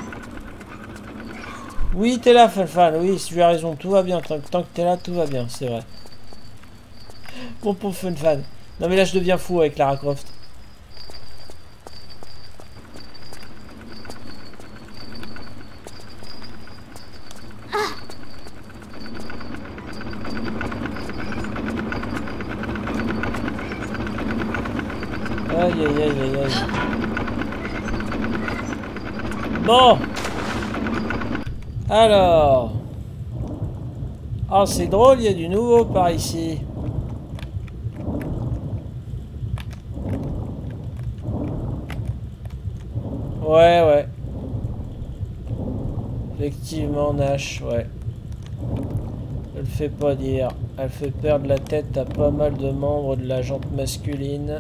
Oui, t'es là, Fanfan, oui, tu as raison, tout va bien, tant, tant que t'es là, tout va bien, c'est vrai. Bon pauvre Fanfan. Non mais là je deviens fou avec Lara Croft. Aïe aïe aïe aïe aïe. Bon. Alors. Ah oh, c'est drôle, il y a du nouveau par ici. Ouais, ouais. Effectivement, Nash, ouais. Elle fait pas dire. Elle fait perdre la tête à pas mal de membres de la jante masculine.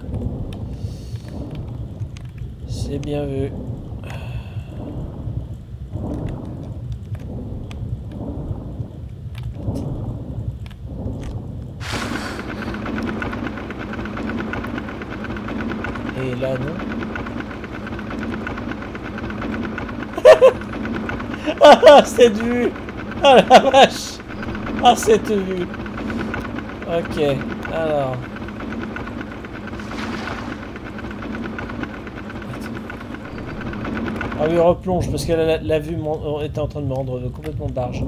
C'est bien vu. Et là, non. Ah, cette vue! Ah la vache! Ah, cette vue! Ok, alors... Ah oui, replonge, parce que la, la vue était en train de me rendre complètement barge.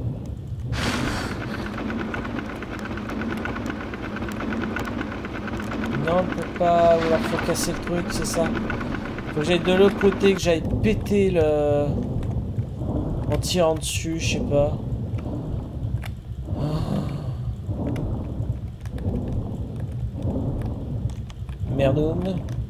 Non, on ne peut pas vouloir faire casser le truc, c'est ça? Faut que j'aille de l'autre côté, que j'aille péter le... En tirant dessus, je sais pas. Merdoum.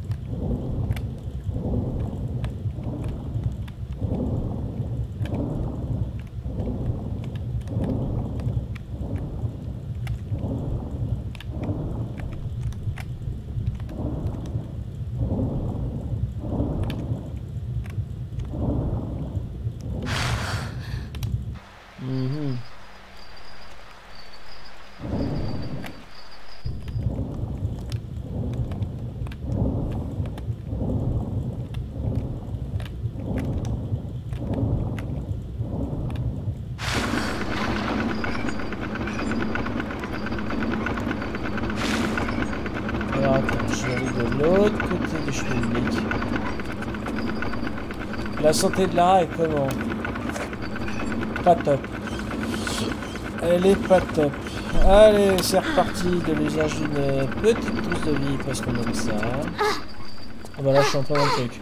La santé de Lara est comment? Pas top. Elle est pas top. Allez, c'est reparti de l'usage d'une petite trousse de vie parce qu'on aime ça. Ah bah là, je suis en plein dans le truc.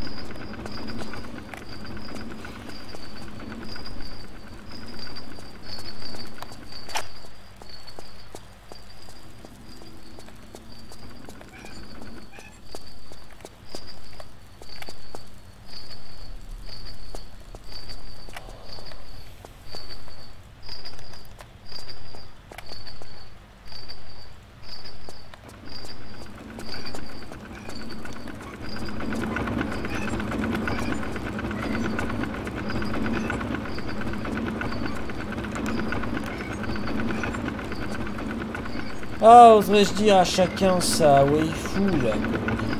Ah, oserais-je dire à chacun ça waifu là, comme on dit.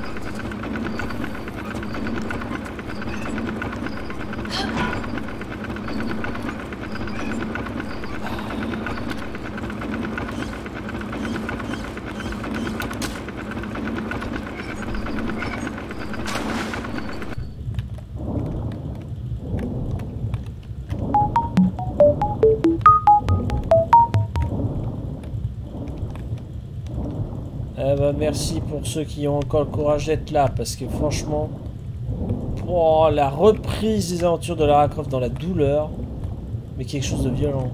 Merci pour ceux qui ont encore le courage d'être là, parce que franchement, oh, la reprise des aventures de Lara Croft dans la douleur, mais quelque chose de violent.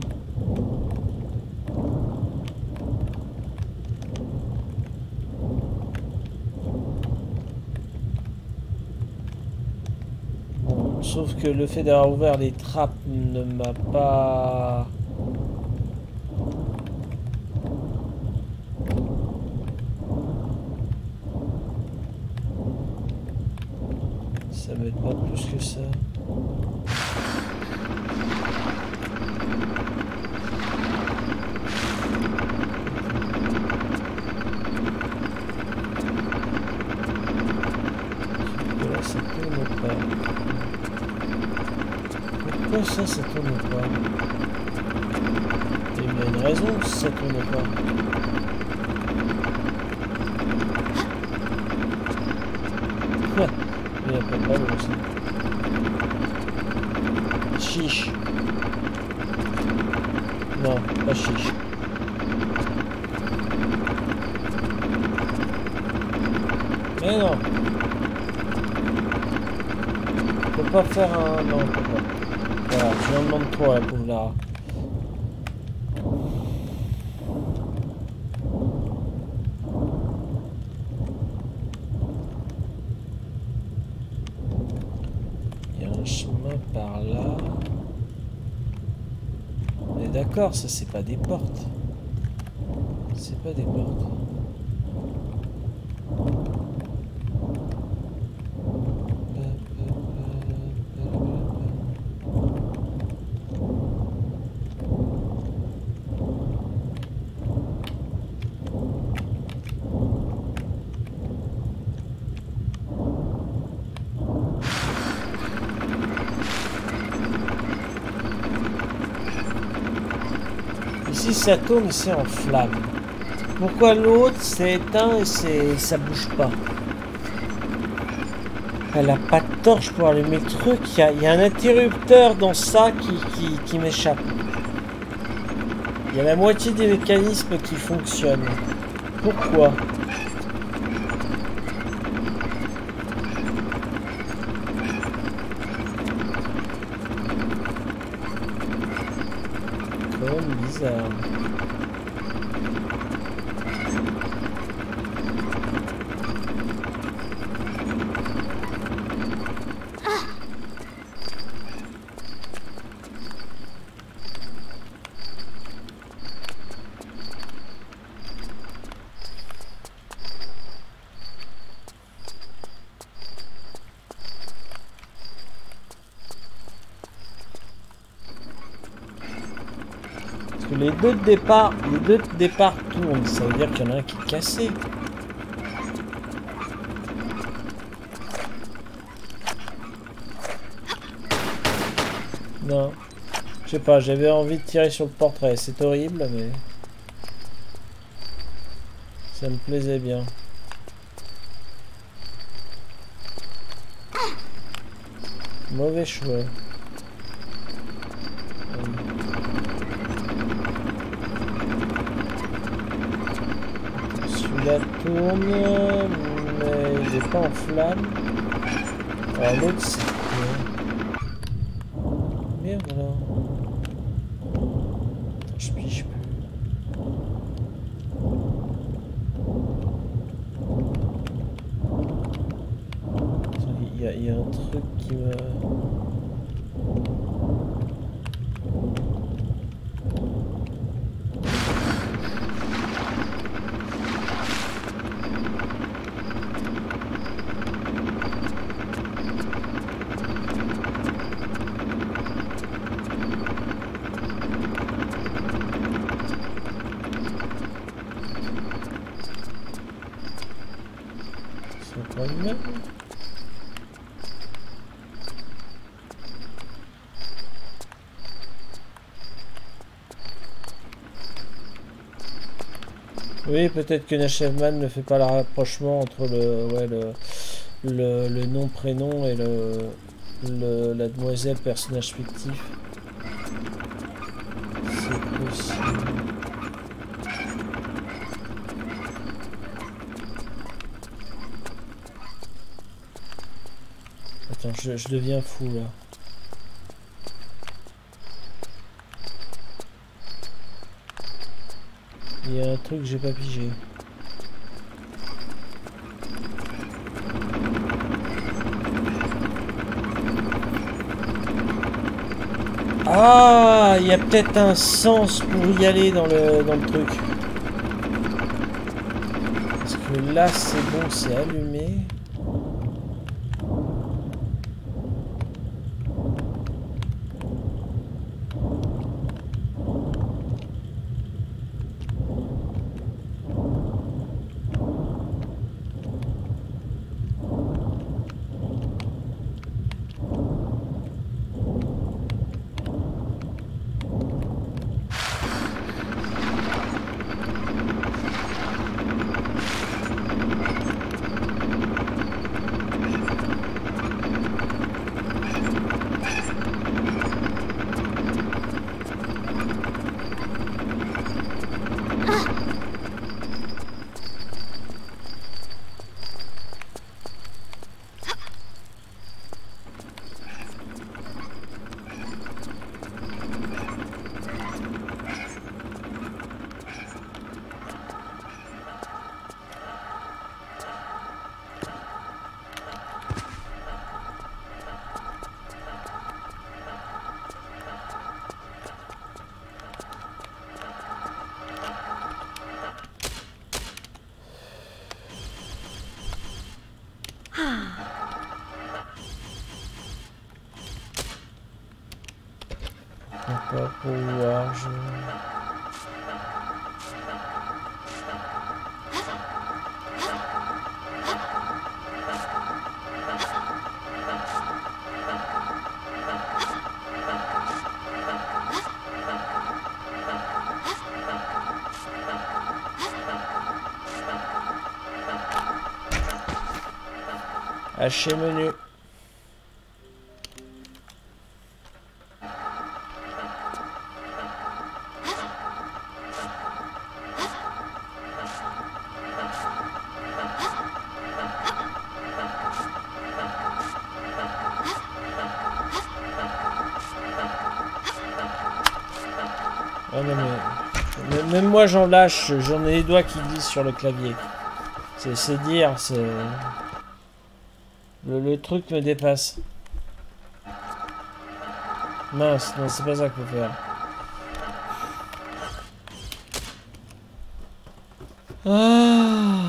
Bon, sauf que le fait d'avoir ouvert les trappes ne m'a pas... Ça m'aide pas plus que ça. Là, ça tourne pas. Pourquoi ça, ça tourne pas? Il y a une raison si ça tourne pas. Il y a pas de balle aussi. Chiche. Non, pas chiche. Mais non. On peut pas faire un... Non, on peut pas. Voilà, je lui demande trop à la pauvre Lara. D'accord, ça c'est pas des portes. C'est pas des portes. Ici ça tourne et c'est en flamme. Pourquoi l'autre c'est éteint et c'est ça bouge pas? Elle a pas de torche pour allumer le truc. Il y a, il y a un interrupteur dans ça qui, qui, qui m'échappe. Il y a la moitié des mécanismes qui fonctionnent. Pourquoi? Quand même bizarre. Les deux de départ, les deux de départ tournent, ça veut dire qu'il y en a un qui est cassé. Non, je sais pas, j'avais envie de tirer sur le portrait, c'est horrible, mais ça me plaisait bien. Mauvais choix. La tourne, mais il est pas en flamme. Alors l'autre c'est... Merde alors. Attends, je pige plus. Il y, y a un truc qui me... Oui, peut-être que Nachevman ne fait pas le rapprochement entre le, ouais, le, le, le nom prénom et le, le la demoiselle personnage fictif. C'est possible. Attends, je, je deviens fou là. Il y a un truc que j'ai pas pigé. Ah, il y a peut-être un sens pour y aller dans le, dans le truc. Parce que là, c'est bon, c'est allumé. Pas pouvoir, je... Hacher menu. Oh non mais... Même moi j'en lâche, j'en ai les doigts qui glissent sur le clavier. C'est dire, c'est... Le, le truc me dépasse. Mince, non c'est pas ça qu'il faut faire. Ah.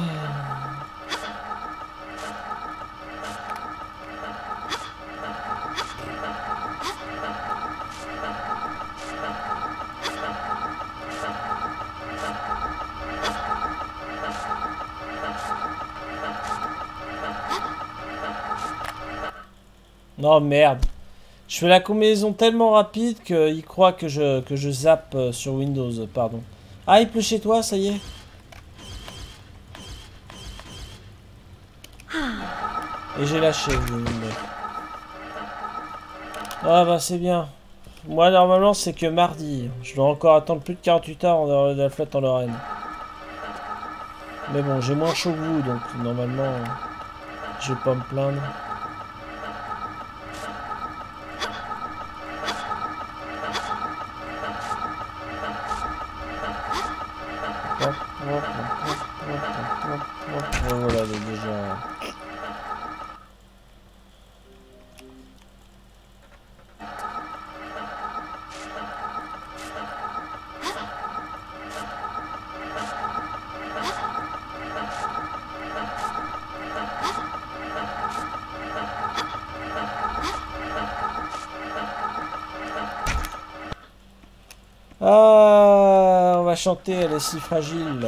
Non merde. Je fais la combinaison tellement rapide qu'il croit que je, que je zappe sur Windows, pardon. Ah, il pleut chez toi, ça y est. Et j'ai lâché. Ah bah c'est bien. Moi normalement c'est que mardi. Je dois encore attendre plus de quarante-huit heures en dehors de la flotte en Lorraine. Mais bon, j'ai moins chaud que vous, donc normalement... Je vais pas me plaindre. Voilà, elle est déjà... Ah, on va chanter, elle est si fragile.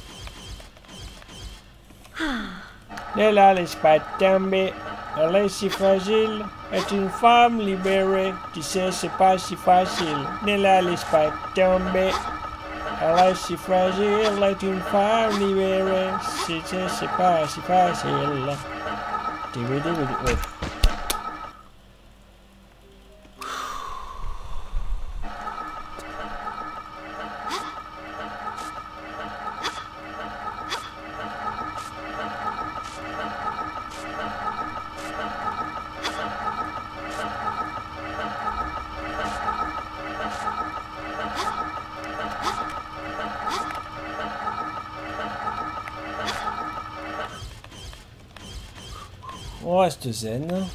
Nella, laisse pas tomber, elle est si fragile, est une femme libérée, tu sais, c'est pas si facile. Nella, laisse pas tomber, elle est si fragile, elle est une femme libérée, tu sais, c'est pas si facile. Ouais. On reste zen.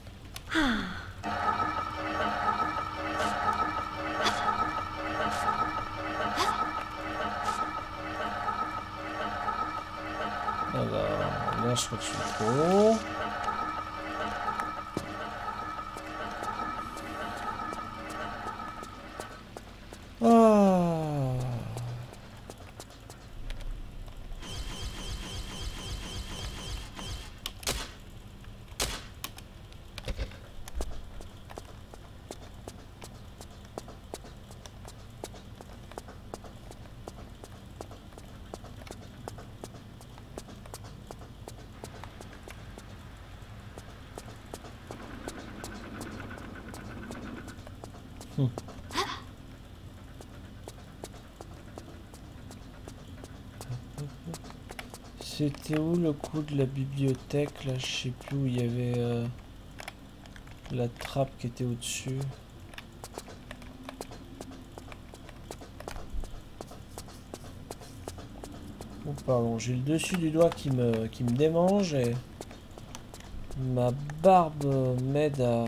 Alors, là je crois que je suis trop. Ah. Hmm. C'était où le coup de la bibliothèque là? Je sais plus où il y avait euh, la trappe qui était au-dessus. Oh pardon, j'ai le dessus du doigt qui me, qui me démange et ma barbe m'aide à,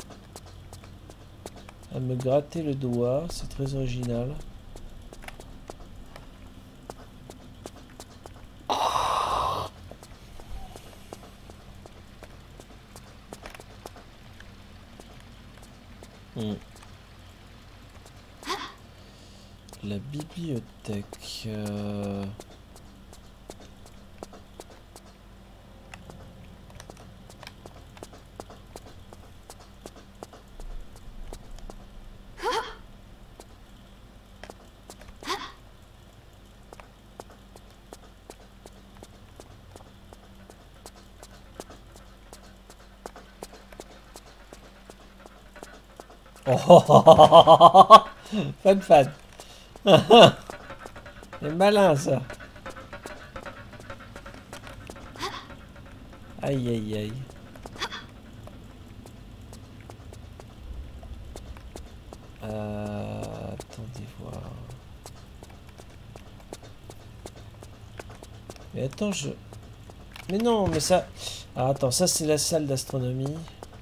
à me gratter le doigt, c'est très original. Hmm. La bibliothèque... Euh... Oh, fan fan. C'est malin ça. Aïe aïe aïe. Euh, attendez voir. Mais attends je. Mais non mais ça. Ah, attends ça c'est la salle d'astronomie.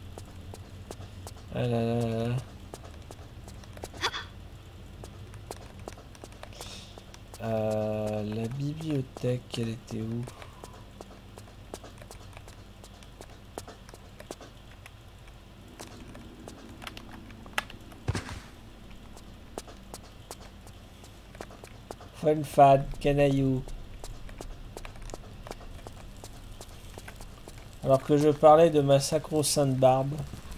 Ah là là là là. Euh, la bibliothèque, elle était où? Fun fan, canaillou. Alors que je parlais de ma sacro-sainte barbe.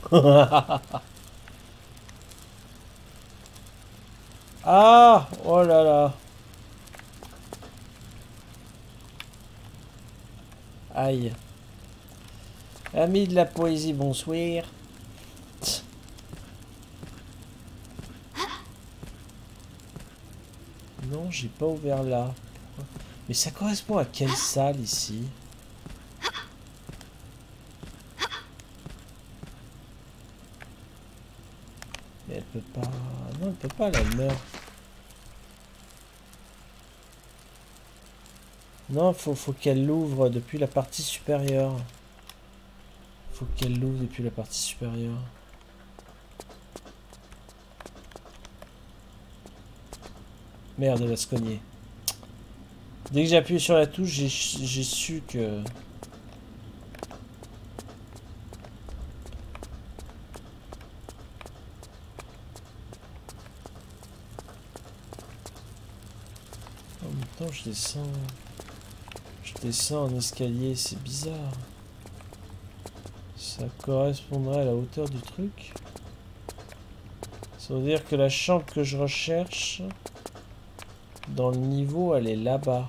Ah, oh là là. Aïe. Amis de la poésie, bonsoir. Non, j'ai pas ouvert là. Mais ça correspond à quelle salle ici? Mais elle peut pas... Non, elle peut pas, là, elle meurt. Non, faut, faut qu'elle l'ouvre depuis la partie supérieure. Faut qu'elle l'ouvre depuis la partie supérieure. Merde, elle va se cogner. Dès que j'ai appuyé sur la touche, j'ai j'ai su que... En même temps, je descends... Je descends en escalier, c'est bizarre. Ça correspondrait à la hauteur du truc. Ça veut dire que la chambre que je recherche... Dans le niveau, elle est là-bas.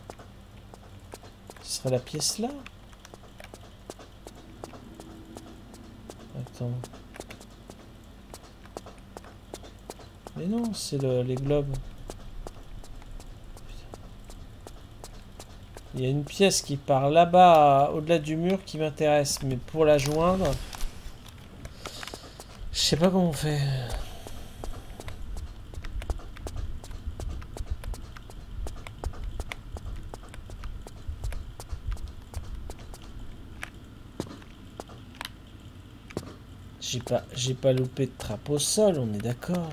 Ce serait la pièce là? Attends. Mais non, c'est le, les globes. Putain. Il y a une pièce qui part là-bas, au-delà du mur, qui m'intéresse. Mais pour la joindre... Je sais pas comment on fait. J'ai pas, j'ai pas loupé de trappe au sol, on est d'accord.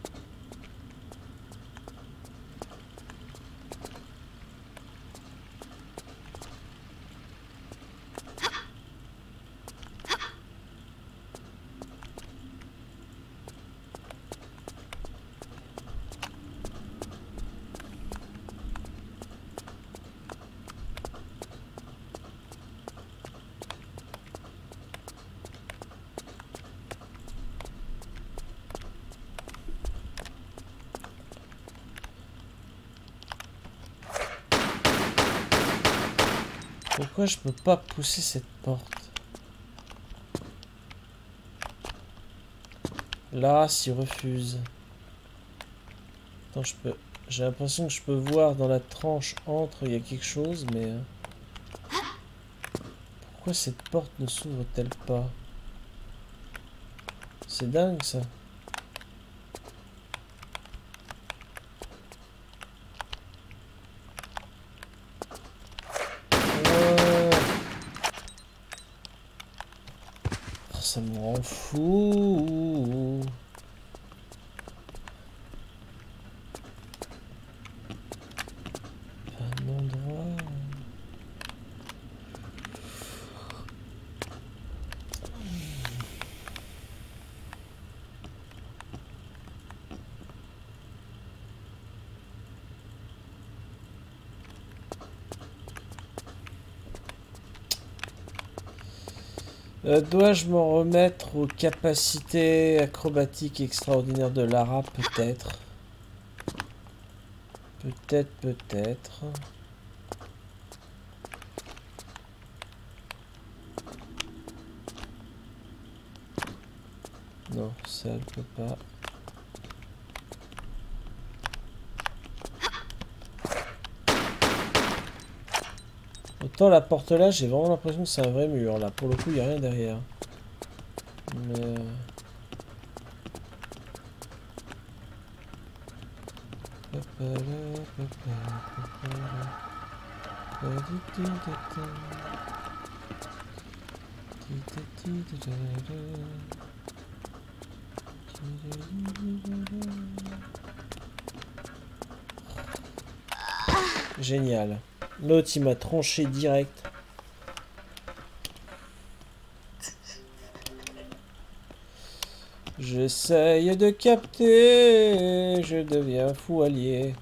Pourquoi je peux pas pousser cette porte? Là, s'il refuse. Attends, je peux... J'ai l'impression que je peux voir dans la tranche entre, il y a quelque chose, mais... Pourquoi cette porte ne s'ouvre-t-elle pas? C'est dingue, ça. Ça me rend fou. Un endroit. Euh, Dois-je m'en remettre aux capacités acrobatiques extraordinaires de Lara? Peut-être. Peut-être, peut-être. Non, ça elle peut pas. Autant la porte là, j'ai vraiment l'impression que c'est un vrai mur. Là, pour le coup, il n'y a rien derrière. Mais... Génial. L'autre, il m'a tranché direct. J'essaye de capter, je deviens fou allié.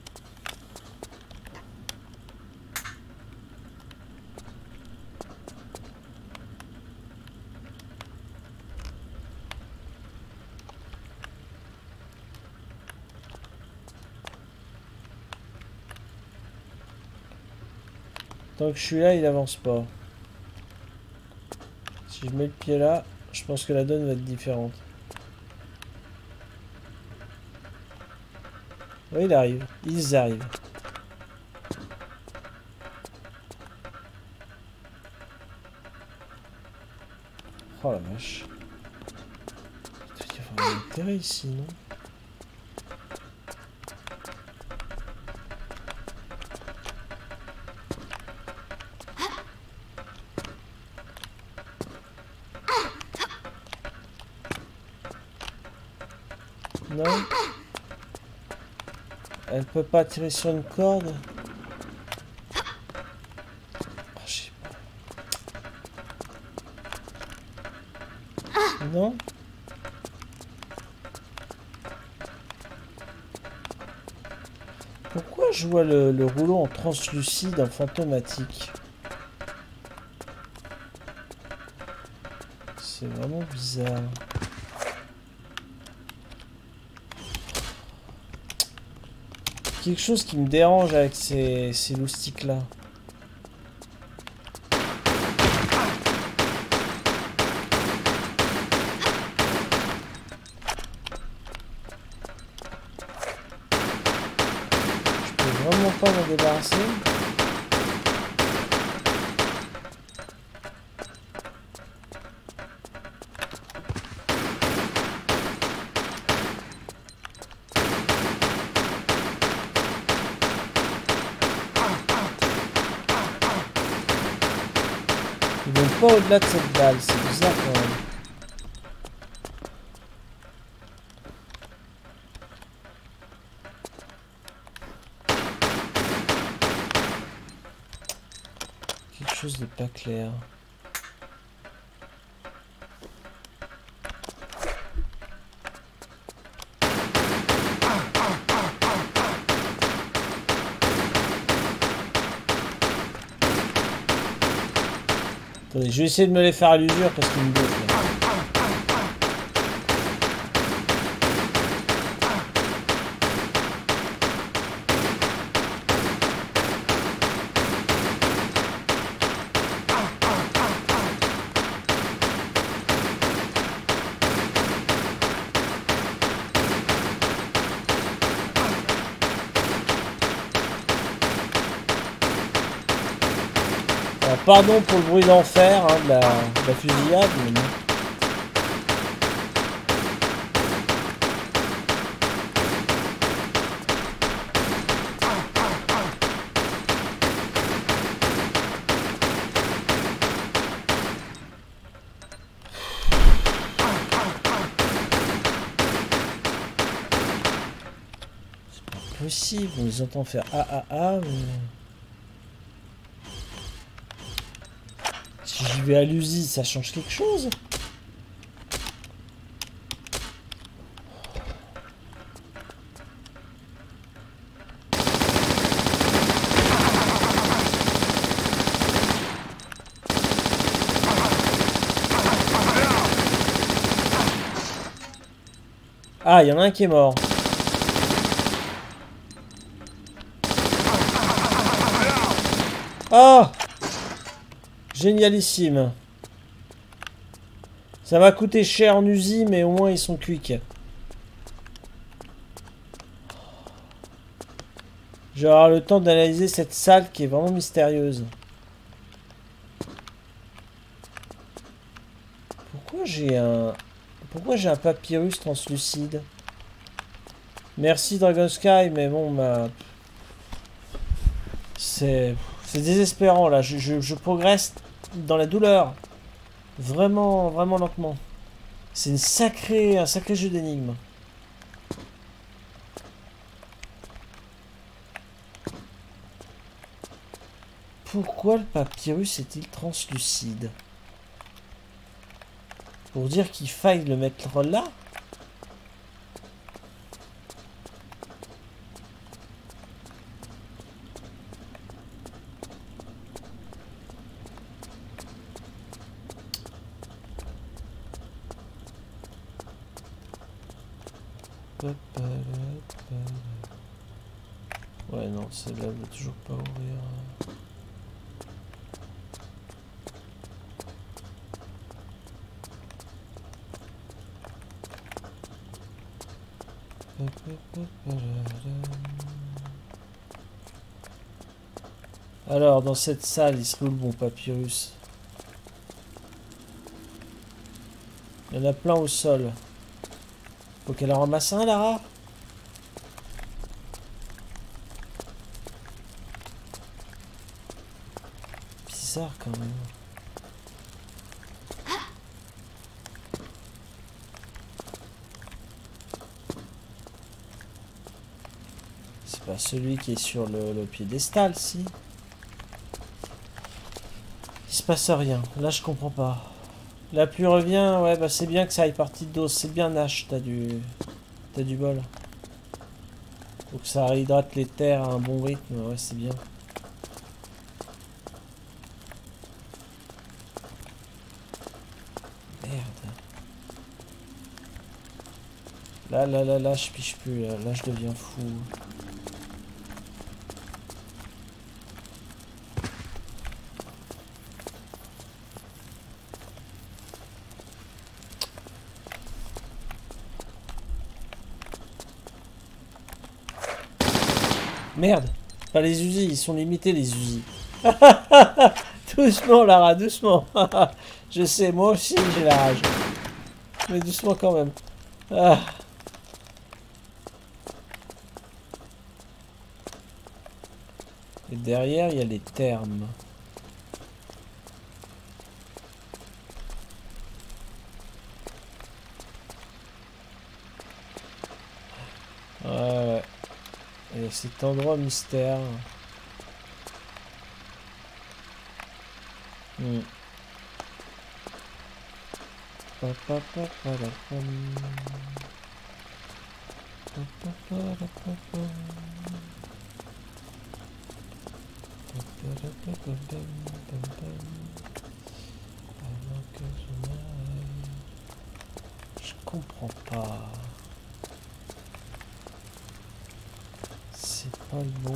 Tant que je suis là, il avance pas. Si je mets le pied là, je pense que la donne va être différente. Oui, il arrive. Ils arrivent. Oh la vache. Il va Il y a un intérêt ici, non? Non? Elle peut pas tirer sur une corde? Oh, je sais pas. Non? Pourquoi je vois le, le rouleau en translucide, en fantomatique? C'est vraiment bizarre. Quelque chose qui me dérange avec ces, ces loustiques là. Je peux vraiment pas m'en débarrasser. Pas au-delà de cette balle, c'est bizarre quand même. Quelque chose de pas clair. Attendez, je vais essayer de me les faire à l'usure parce qu'il me bouffent là. Pardon pour le bruit d'enfer hein, de, la, de la fusillade, mais non. C'est pas possible, on les entend faire ah ah ah. Mais... Si j'y vais à l'usine, ça change quelque chose? Ah, il y en a un qui est mort. Ah! Génialissime. Ça va coûter cher en usine, mais au moins ils sont quick. Je vais avoir le temps d'analyser cette salle qui est vraiment mystérieuse. Pourquoi j'ai un... Pourquoi j'ai un papyrus translucide? Merci Dragon Sky, mais bon, ma... C'est... C'est désespérant là, je, je, je progresse dans la douleur. Vraiment, vraiment lentement. C'est une sacrée, un sacré jeu d'énigmes. Pourquoi le papyrus est-il translucide? Pour dire qu'il faille le mettre là? Ouais, non, celle-là ne veut toujours pas ouvrir. Alors, dans cette salle, il serait où le bon papyrus? Il y en a plein au sol. Faut qu'elle en ramasse un, Lara. Bizarre quand même. C'est pas celui qui est sur le, le piédestal, si. Il se passe rien. Là, je comprends pas. La pluie revient. Ouais, bah c'est bien que ça aille partie de dose. C'est bien, Nash. T'as du... T'as du bol. Faut que ça réhydrate les terres à un bon rythme. Ouais, c'est bien. Merde. Là, là, là, là, je piche plus. Là, là je deviens fou. Merde, pas les usines, ils sont limités les usines. Doucement Lara, doucement. Je sais, moi aussi j'ai la rage. Mais doucement quand même. Ah. Et derrière, il y a les thermes. Ouais, ouais. Et cet endroit mystère. Hmm. Je comprends pas. C'est pas le bon.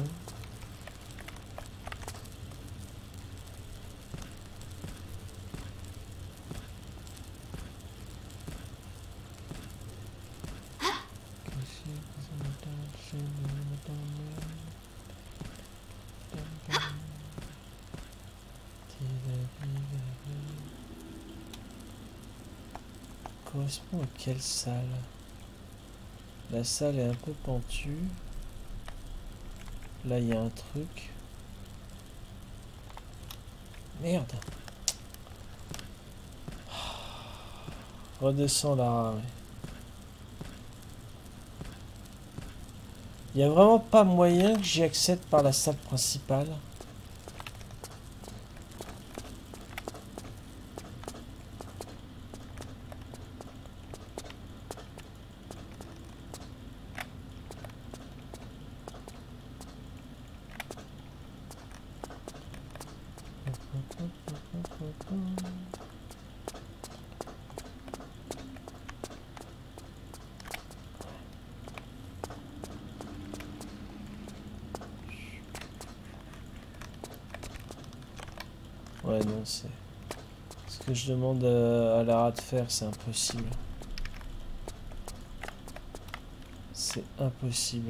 Correspond à quelle salle? La salle est un peu pentue. Là, il y a un truc. Merde. Redescends là. Il n'y a vraiment pas moyen que j'y accède par la salle principale. Ouais, non, c'est... Ce que je demande à, à Lara de faire, c'est impossible. C'est impossible.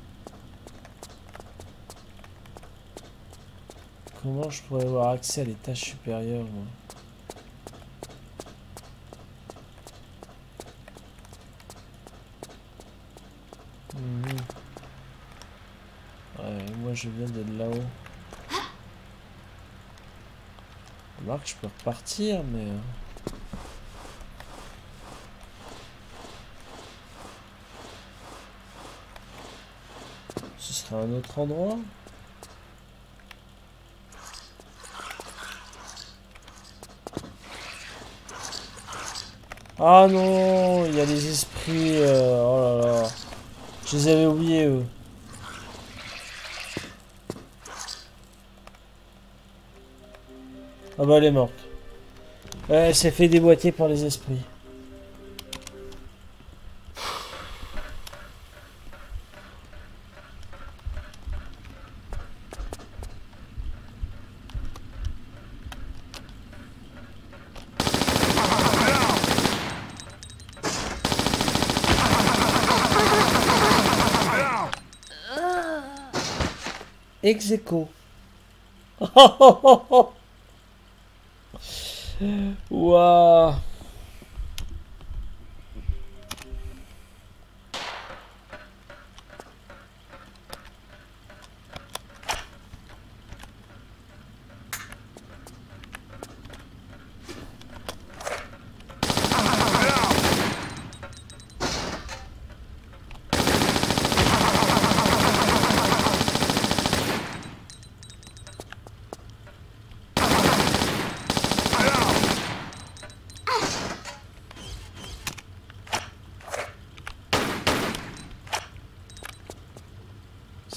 Comment je pourrais avoir accès à l'étage supérieur, moi? Mmh. Ouais, moi je viens de là-haut. Remarque, je peux repartir, mais... Ce serait un autre endroit? Ah non, il y a les esprits... Euh, oh là là. Je les avais oubliés, eux. Ah bah elle est morte. Elle s'est fait déboîter par les esprits. Ex-aequo. Waouh.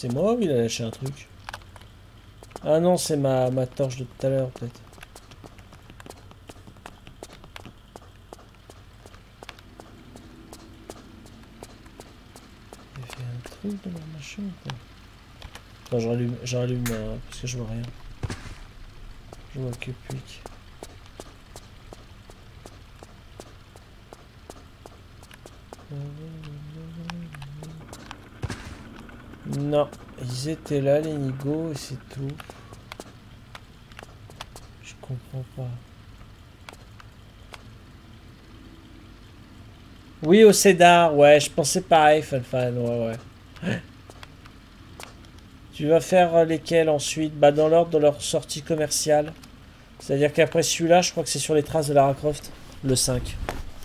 C'est moi ou il a lâché un truc? Ah non, c'est ma, ma torche de tout à l'heure, peut-être. Il a fait un truc dans leur machin ou quoi? Attends, je rallume, je rallume euh, parce que je vois rien. Je vois que pique. Non, ils étaient là, les nigauds, et c'est tout. Je comprends pas. Oui, au Cédar, ouais, je pensais pareil, Fanfan, ouais, ouais. Tu vas faire lesquels ensuite? Bah, dans l'ordre de leur sortie commerciale. C'est-à-dire qu'après celui-là, je crois que c'est sur les traces de Lara Croft, le cinq.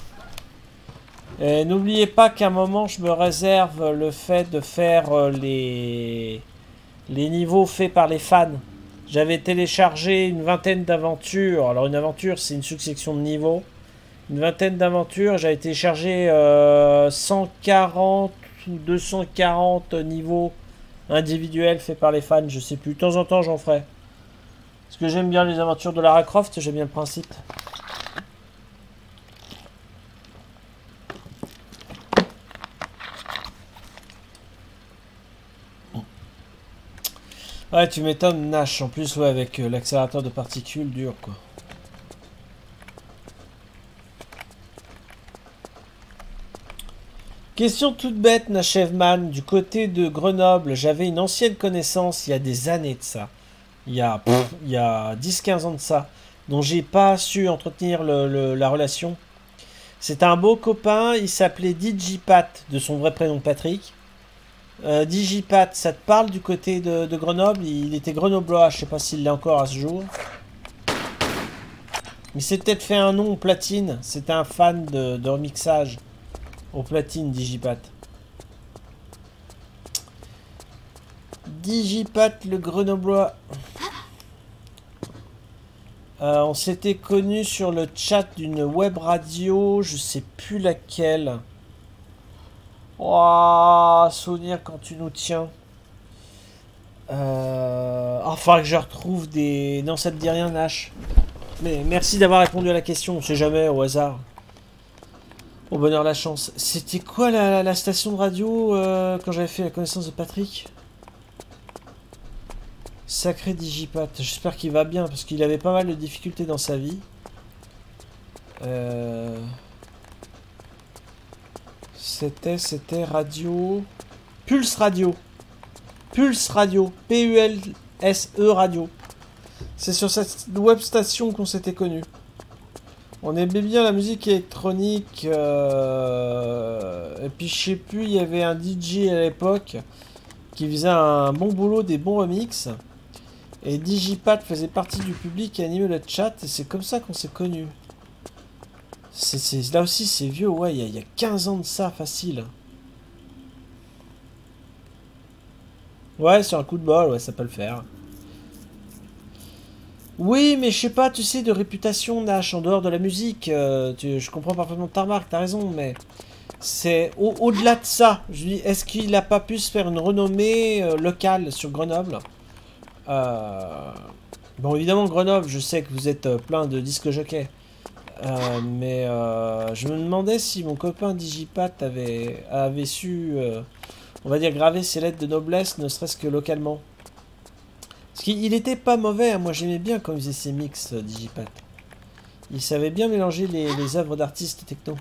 Et n'oubliez pas qu'à un moment, je me réserve le fait de faire euh, les... les niveaux faits par les fans. J'avais téléchargé une vingtaine d'aventures. Alors une aventure, c'est une succession de niveaux. Une vingtaine d'aventures. J'avais téléchargé euh, cent quarante ou deux cent quarante niveaux individuels faits par les fans. Je sais plus. De temps en temps, j'en ferai. Parce que j'aime bien les aventures de Lara Croft. J'aime bien le principe. Ouais, tu m'étonnes, Nash. En plus, ouais, avec euh, l'accélérateur de particules, dur, quoi. Question toute bête, Nashevman. Du côté de Grenoble, j'avais une ancienne connaissance il y a des années de ça. Il y a, pff, il y a dix quinze ans de ça. Dont j'ai pas su entretenir le, le, la relation. C'est un beau copain. Il s'appelait Digipat, de son vrai prénom Patrick. Euh, Digipat, ça te parle du côté de, de Grenoble? Il était grenoblois, je sais pas s'il l'est encore à ce jour. Il s'est peut-être fait un nom au platine. C'était un fan de, de remixage au platine, Digipat. Digipat, le grenoblois. Euh, on s'était connus sur le chat d'une web radio, je sais plus laquelle. Oh, souvenir quand tu nous tiens. Euh... Enfin, que je retrouve des... Non, ça te dit rien, Nash. Mais merci d'avoir répondu à la question. On sait jamais, au hasard. Au bonheur, la chance. C'était quoi la, la station de radio euh, quand j'avais fait la connaissance de Patrick? Sacré Digipat. J'espère qu'il va bien, parce qu'il avait pas mal de difficultés dans sa vie. Euh... C'était, c'était radio... Pulse Radio. Pulse Radio. P U L S E Radio. C'est sur cette web station qu'on s'était connus. On aimait bien la musique électronique. Euh... Et puis je sais plus, il y avait un D J à l'époque qui faisait un bon boulot, des bons remixes. Et Digipat faisait partie du public et animait le chat. Et c'est comme ça qu'on s'est connus. C'est, c'est, là aussi c'est vieux, ouais, il y, y a quinze ans de ça, facile. Ouais, sur un coup de bol, ouais, ça peut le faire. Oui, mais je sais pas, tu sais, de réputation, Nash, en dehors de la musique, euh, tu, je comprends parfaitement ta remarque, t'as raison, mais c'est au, au-delà de ça. Je dis, est-ce qu'il a pas pu se faire une renommée euh, locale sur Grenoble? euh... Bon, évidemment, Grenoble, je sais que vous êtes euh, plein de disques jockeys. Euh, mais euh, je me demandais si mon copain Digipat avait, avait su, euh, on va dire, graver ses lettres de noblesse, ne serait-ce que localement. Parce qu'il était pas mauvais, hein. Moi j'aimais bien quand il faisait ses mix, euh, Digipat. Il savait bien mélanger les, les œuvres d'artistes techno.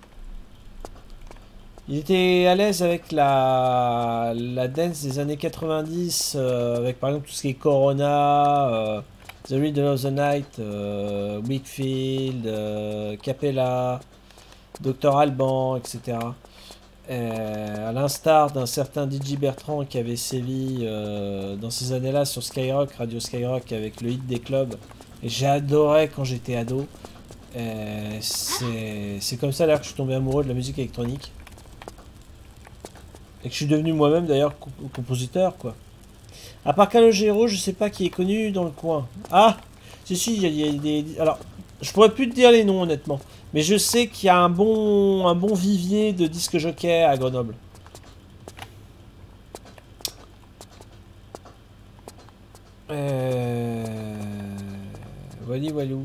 Il était à l'aise avec la, la dance des années quatre-vingt-dix, euh, avec par exemple tout ce qui est Corona, euh, The Rhythm of the Night, euh, Wakefield, euh, Capella, docteur Alban, et cetera. Euh, à l'instar d'un certain D J Bertrand qui avait sévi euh, dans ces années-là sur Skyrock, Radio Skyrock, avec le hit des clubs. Et j'ai adoré quand j'étais ado. Euh, c'est, c'est comme ça d'ailleurs que je suis tombé amoureux de la musique électronique. Et que je suis devenu moi-même d'ailleurs comp compositeur, quoi. À part Calogero, je sais pas qui est connu dans le coin. Ah, si, si, il y, y a des... Alors, je pourrais plus te dire les noms, honnêtement. Mais je sais qu'il y a un bon, un bon vivier de disques jockey à Grenoble. Euh... Wally Walou.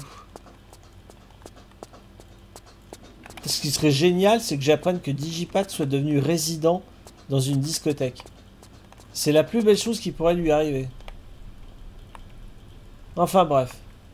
Ce qui serait génial, c'est que j'apprenne que Digipack soit devenu résident dans une discothèque. C'est la plus belle chose qui pourrait lui arriver. Enfin bref.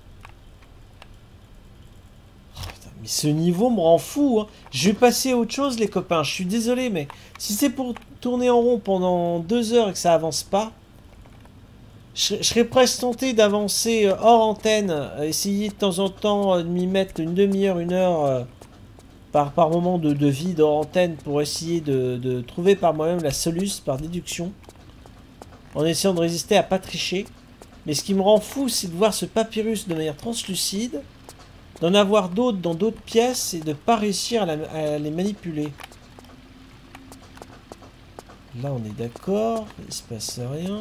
Oh, putain, mais ce niveau me rend fou. Hein. Je vais passer à autre chose, les copains. Je suis désolé, mais si c'est pour tourner en rond pendant deux heures et que ça avance pas, je, je serais presque tenté d'avancer hors antenne, essayer de temps en temps de m'y mettre une demi-heure, une heure euh, par, par moment de, de vide hors antenne pour essayer de, de trouver par moi-même la soluce par déduction, en essayant de résister à pas tricher. Mais ce qui me rend fou, c'est de voir ce papyrus de manière translucide, d'en avoir d'autres dans d'autres pièces et de pas réussir à, la, à les manipuler. Là, on est d'accord, il se passe rien.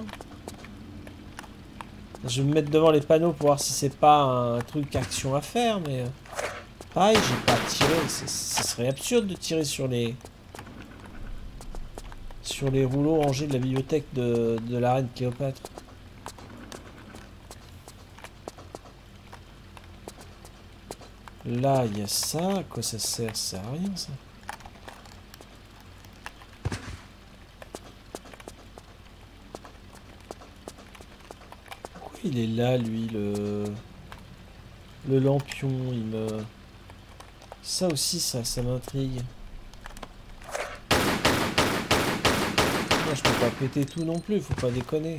Je vais me mettre devant les panneaux pour voir si c'est pas un truc action à faire, mais... Pareil, j'ai pas tiré, ce serait absurde de tirer sur les... Sur les rouleaux rangés de la bibliothèque de, de la reine Cléopâtre. Là, il y a ça. À quoi ça sert? Ça sert à rien, ça. Pourquoi il est là, lui, le... Le lampion, il me... Ça aussi, ça, ça m'intrigue. Moi, je peux pas péter tout non plus, faut pas déconner.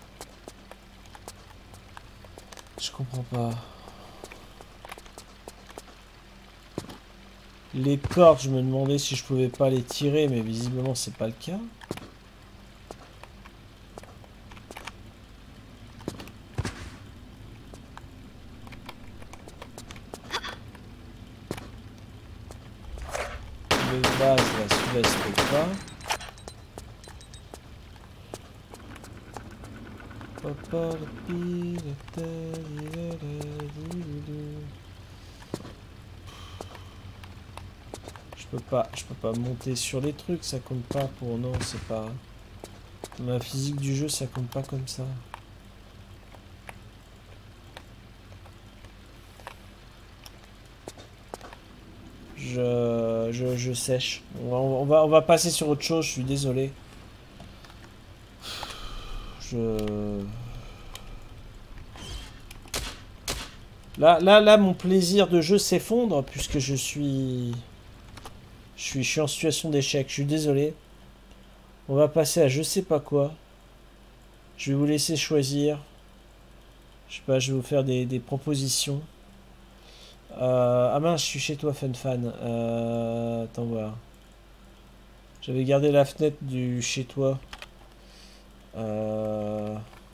Je comprends pas. Les cordes, je me demandais si je pouvais pas les tirer, mais visiblement c'est pas le cas. Le vase, là, celui-là, il se peut pas. Je peux pas, je peux pas monter sur les trucs, ça compte pas pour... Non, c'est pas... Ma physique du jeu, ça compte pas comme ça. Je... Je, je sèche. On va, on, va, on va passer sur autre chose, je suis désolé. Je... Là, là, là, mon plaisir de jeu s'effondre puisque je suis... Je suis, je suis en situation d'échec, je suis désolé. On va passer à je sais pas quoi. Je vais vous laisser choisir. Je sais pas, je vais vous faire des, des propositions. Euh, ah mince, je suis chez toi, FunFan. Euh, attends voir. J'avais gardé la fenêtre du chez toi. Euh...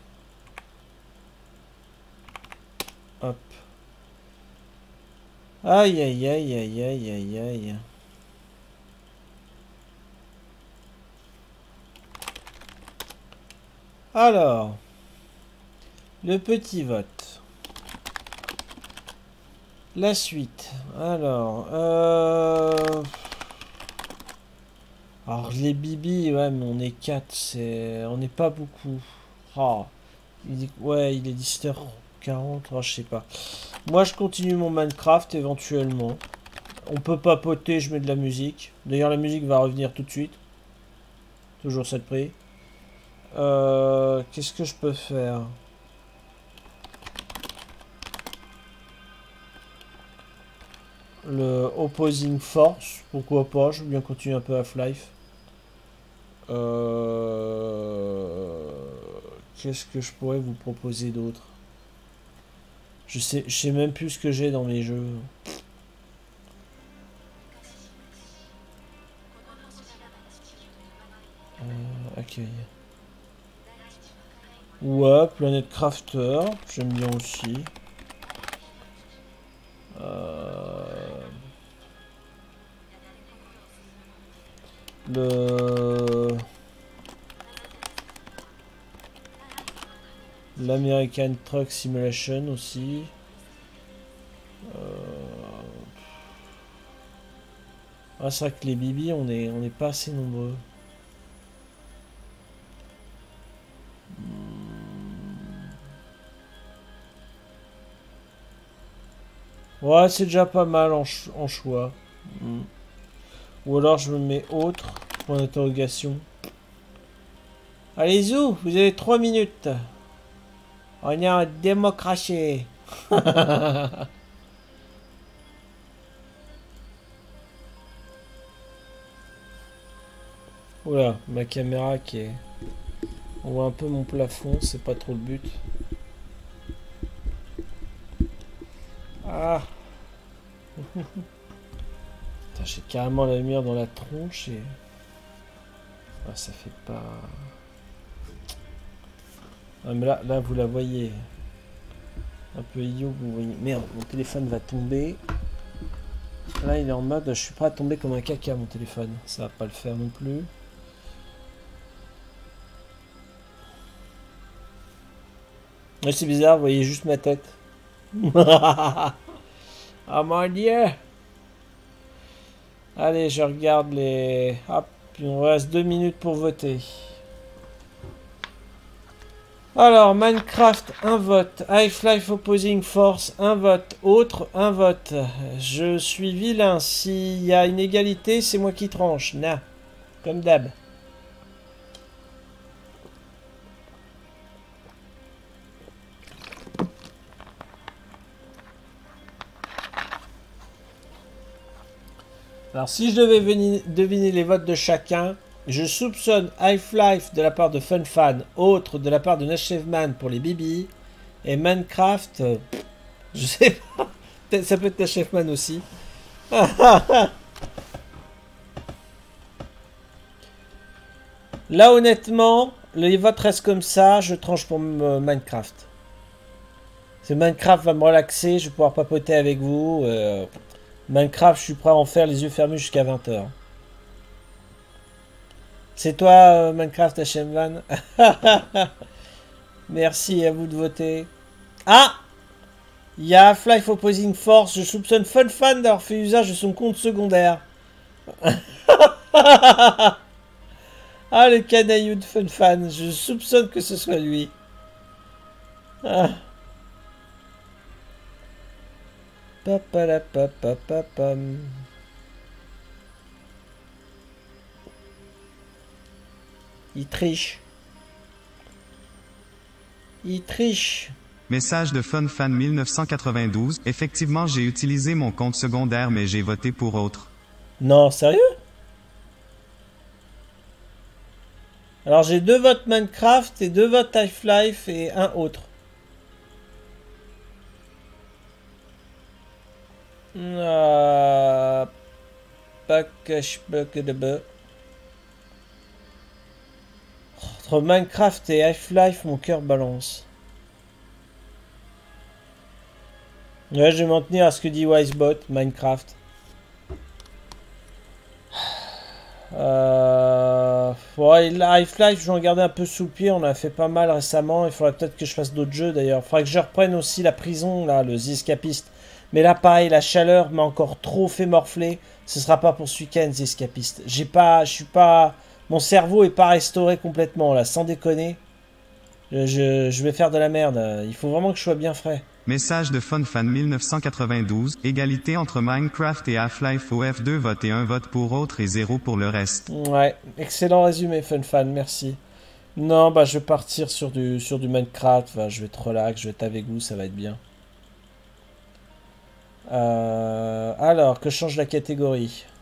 Hop. Aïe aïe aïe aïe aïe aïe aïe. Alors, le petit vote. La suite. Alors, euh... Alors les bibis, ouais, mais on est quatre, c'est... On n'est pas beaucoup. Oh. Il dit... Ouais, il est dix-sept heures quarante, oh, je sais pas. Moi, je continue mon Minecraft, éventuellement. On peut papoter, je mets de la musique. D'ailleurs, la musique va revenir tout de suite. Toujours cette prix. Euh, Qu'est-ce que je peux faire? Le Opposing Force, pourquoi pas, je veux bien continuer un peu Half-Life. Euh... Qu'est-ce que je pourrais vous proposer d'autre? Je sais, je sais même plus ce que j'ai dans mes jeux. Euh, accueil. Ouais, Planet Crafter, j'aime bien aussi. Euh... Le... L'American Truck Simulation aussi. Euh... Ah, c'est vrai que les bibis, on est, on n'est pas assez nombreux. Ouais, c'est déjà pas mal en, ch en choix. Mm. Ou alors je me mets autre, point d'interrogation. Allez, Zou, vous avez trois minutes. On est en démocratie. Oula, ma caméra qui est... On voit un peu mon plafond, c'est pas trop le but. Ah. J'ai carrément la lumière dans la tronche et... Ah, ça fait pas... Ah, mais là, là, vous la voyez. Un peu idiot, vous voyez. Merde, mon téléphone va tomber. Là, il est en mode... Je suis prêt à tomber comme un caca, mon téléphone. Ça va pas le faire non plus. Ouais, c'est bizarre, vous voyez juste ma tête. Oh mon dieu! Allez, je regarde les... Hop, il nous reste deux minutes pour voter. Alors, Minecraft, un vote. Half-Life Opposing Force, un vote. Autre, un vote. Je suis vilain. S'il y a une égalité, c'est moi qui tranche. Na. Comme d'hab. Alors, si je devais deviner les votes de chacun, je soupçonne Half-Life de la part de FunFan, autre de la part de Nashevman pour les bibis, et Minecraft, euh, je sais pas, ça peut être Nashevman aussi. Là, honnêtement, les votes restent comme ça, je tranche pour euh, Minecraft. C'est Minecraft va me relaxer, je vais pouvoir papoter avec vous. Euh, Minecraft, je suis prêt à en faire les yeux fermés jusqu'à vingt heures. C'est toi, euh, Minecraft H M Van. Merci à vous de voter. Ah! Il y a Half-Life Opposing Force. Je soupçonne FunFan d'avoir fait usage de son compte secondaire. Ah, le canaillou de FunFan. Je soupçonne que ce soit lui. Ah. Papalapapapapam. Il triche. Il triche. Message de FunFan mille neuf cent quatre-vingt-douze. Effectivement, j'ai utilisé mon compte secondaire, mais j'ai voté pour autre. Non, sérieux? Alors j'ai deux votes Minecraft et deux votes Half-Life et un autre. Ah, pas que je peux que de bœuf. Entre Minecraft et Half-Life, mon cœur balance. Ouais, je vais m'en tenir à ce que dit Wisebot, Minecraft. Euh... Ouais, Half-Life, je vais en garder un peu sous le pied, on a fait pas mal récemment. Il faudrait peut-être que je fasse d'autres jeux d'ailleurs. Il faudrait que je reprenne aussi la prison, là, le The Escapist. Mais là, pareil, la chaleur m'a encore trop fait morfler. Ce sera pas pour ce week-end, The Escapist. J'ai pas... Je suis pas... Mon cerveau est pas restauré complètement, là, sans déconner. Je, je, je vais faire de la merde. Il faut vraiment que je sois bien frais. Message de FunFan mille neuf cent quatre-vingt-douze. Égalité entre Minecraft et Half-Life O F deux vote et un vote pour autre et zéro pour le reste. Ouais, excellent résumé, FunFan, merci. Non, bah je vais partir sur du, sur du Minecraft. Enfin, je vais être relax, je vais être avec vous, ça va être bien. Euh, alors, que change la catégorie?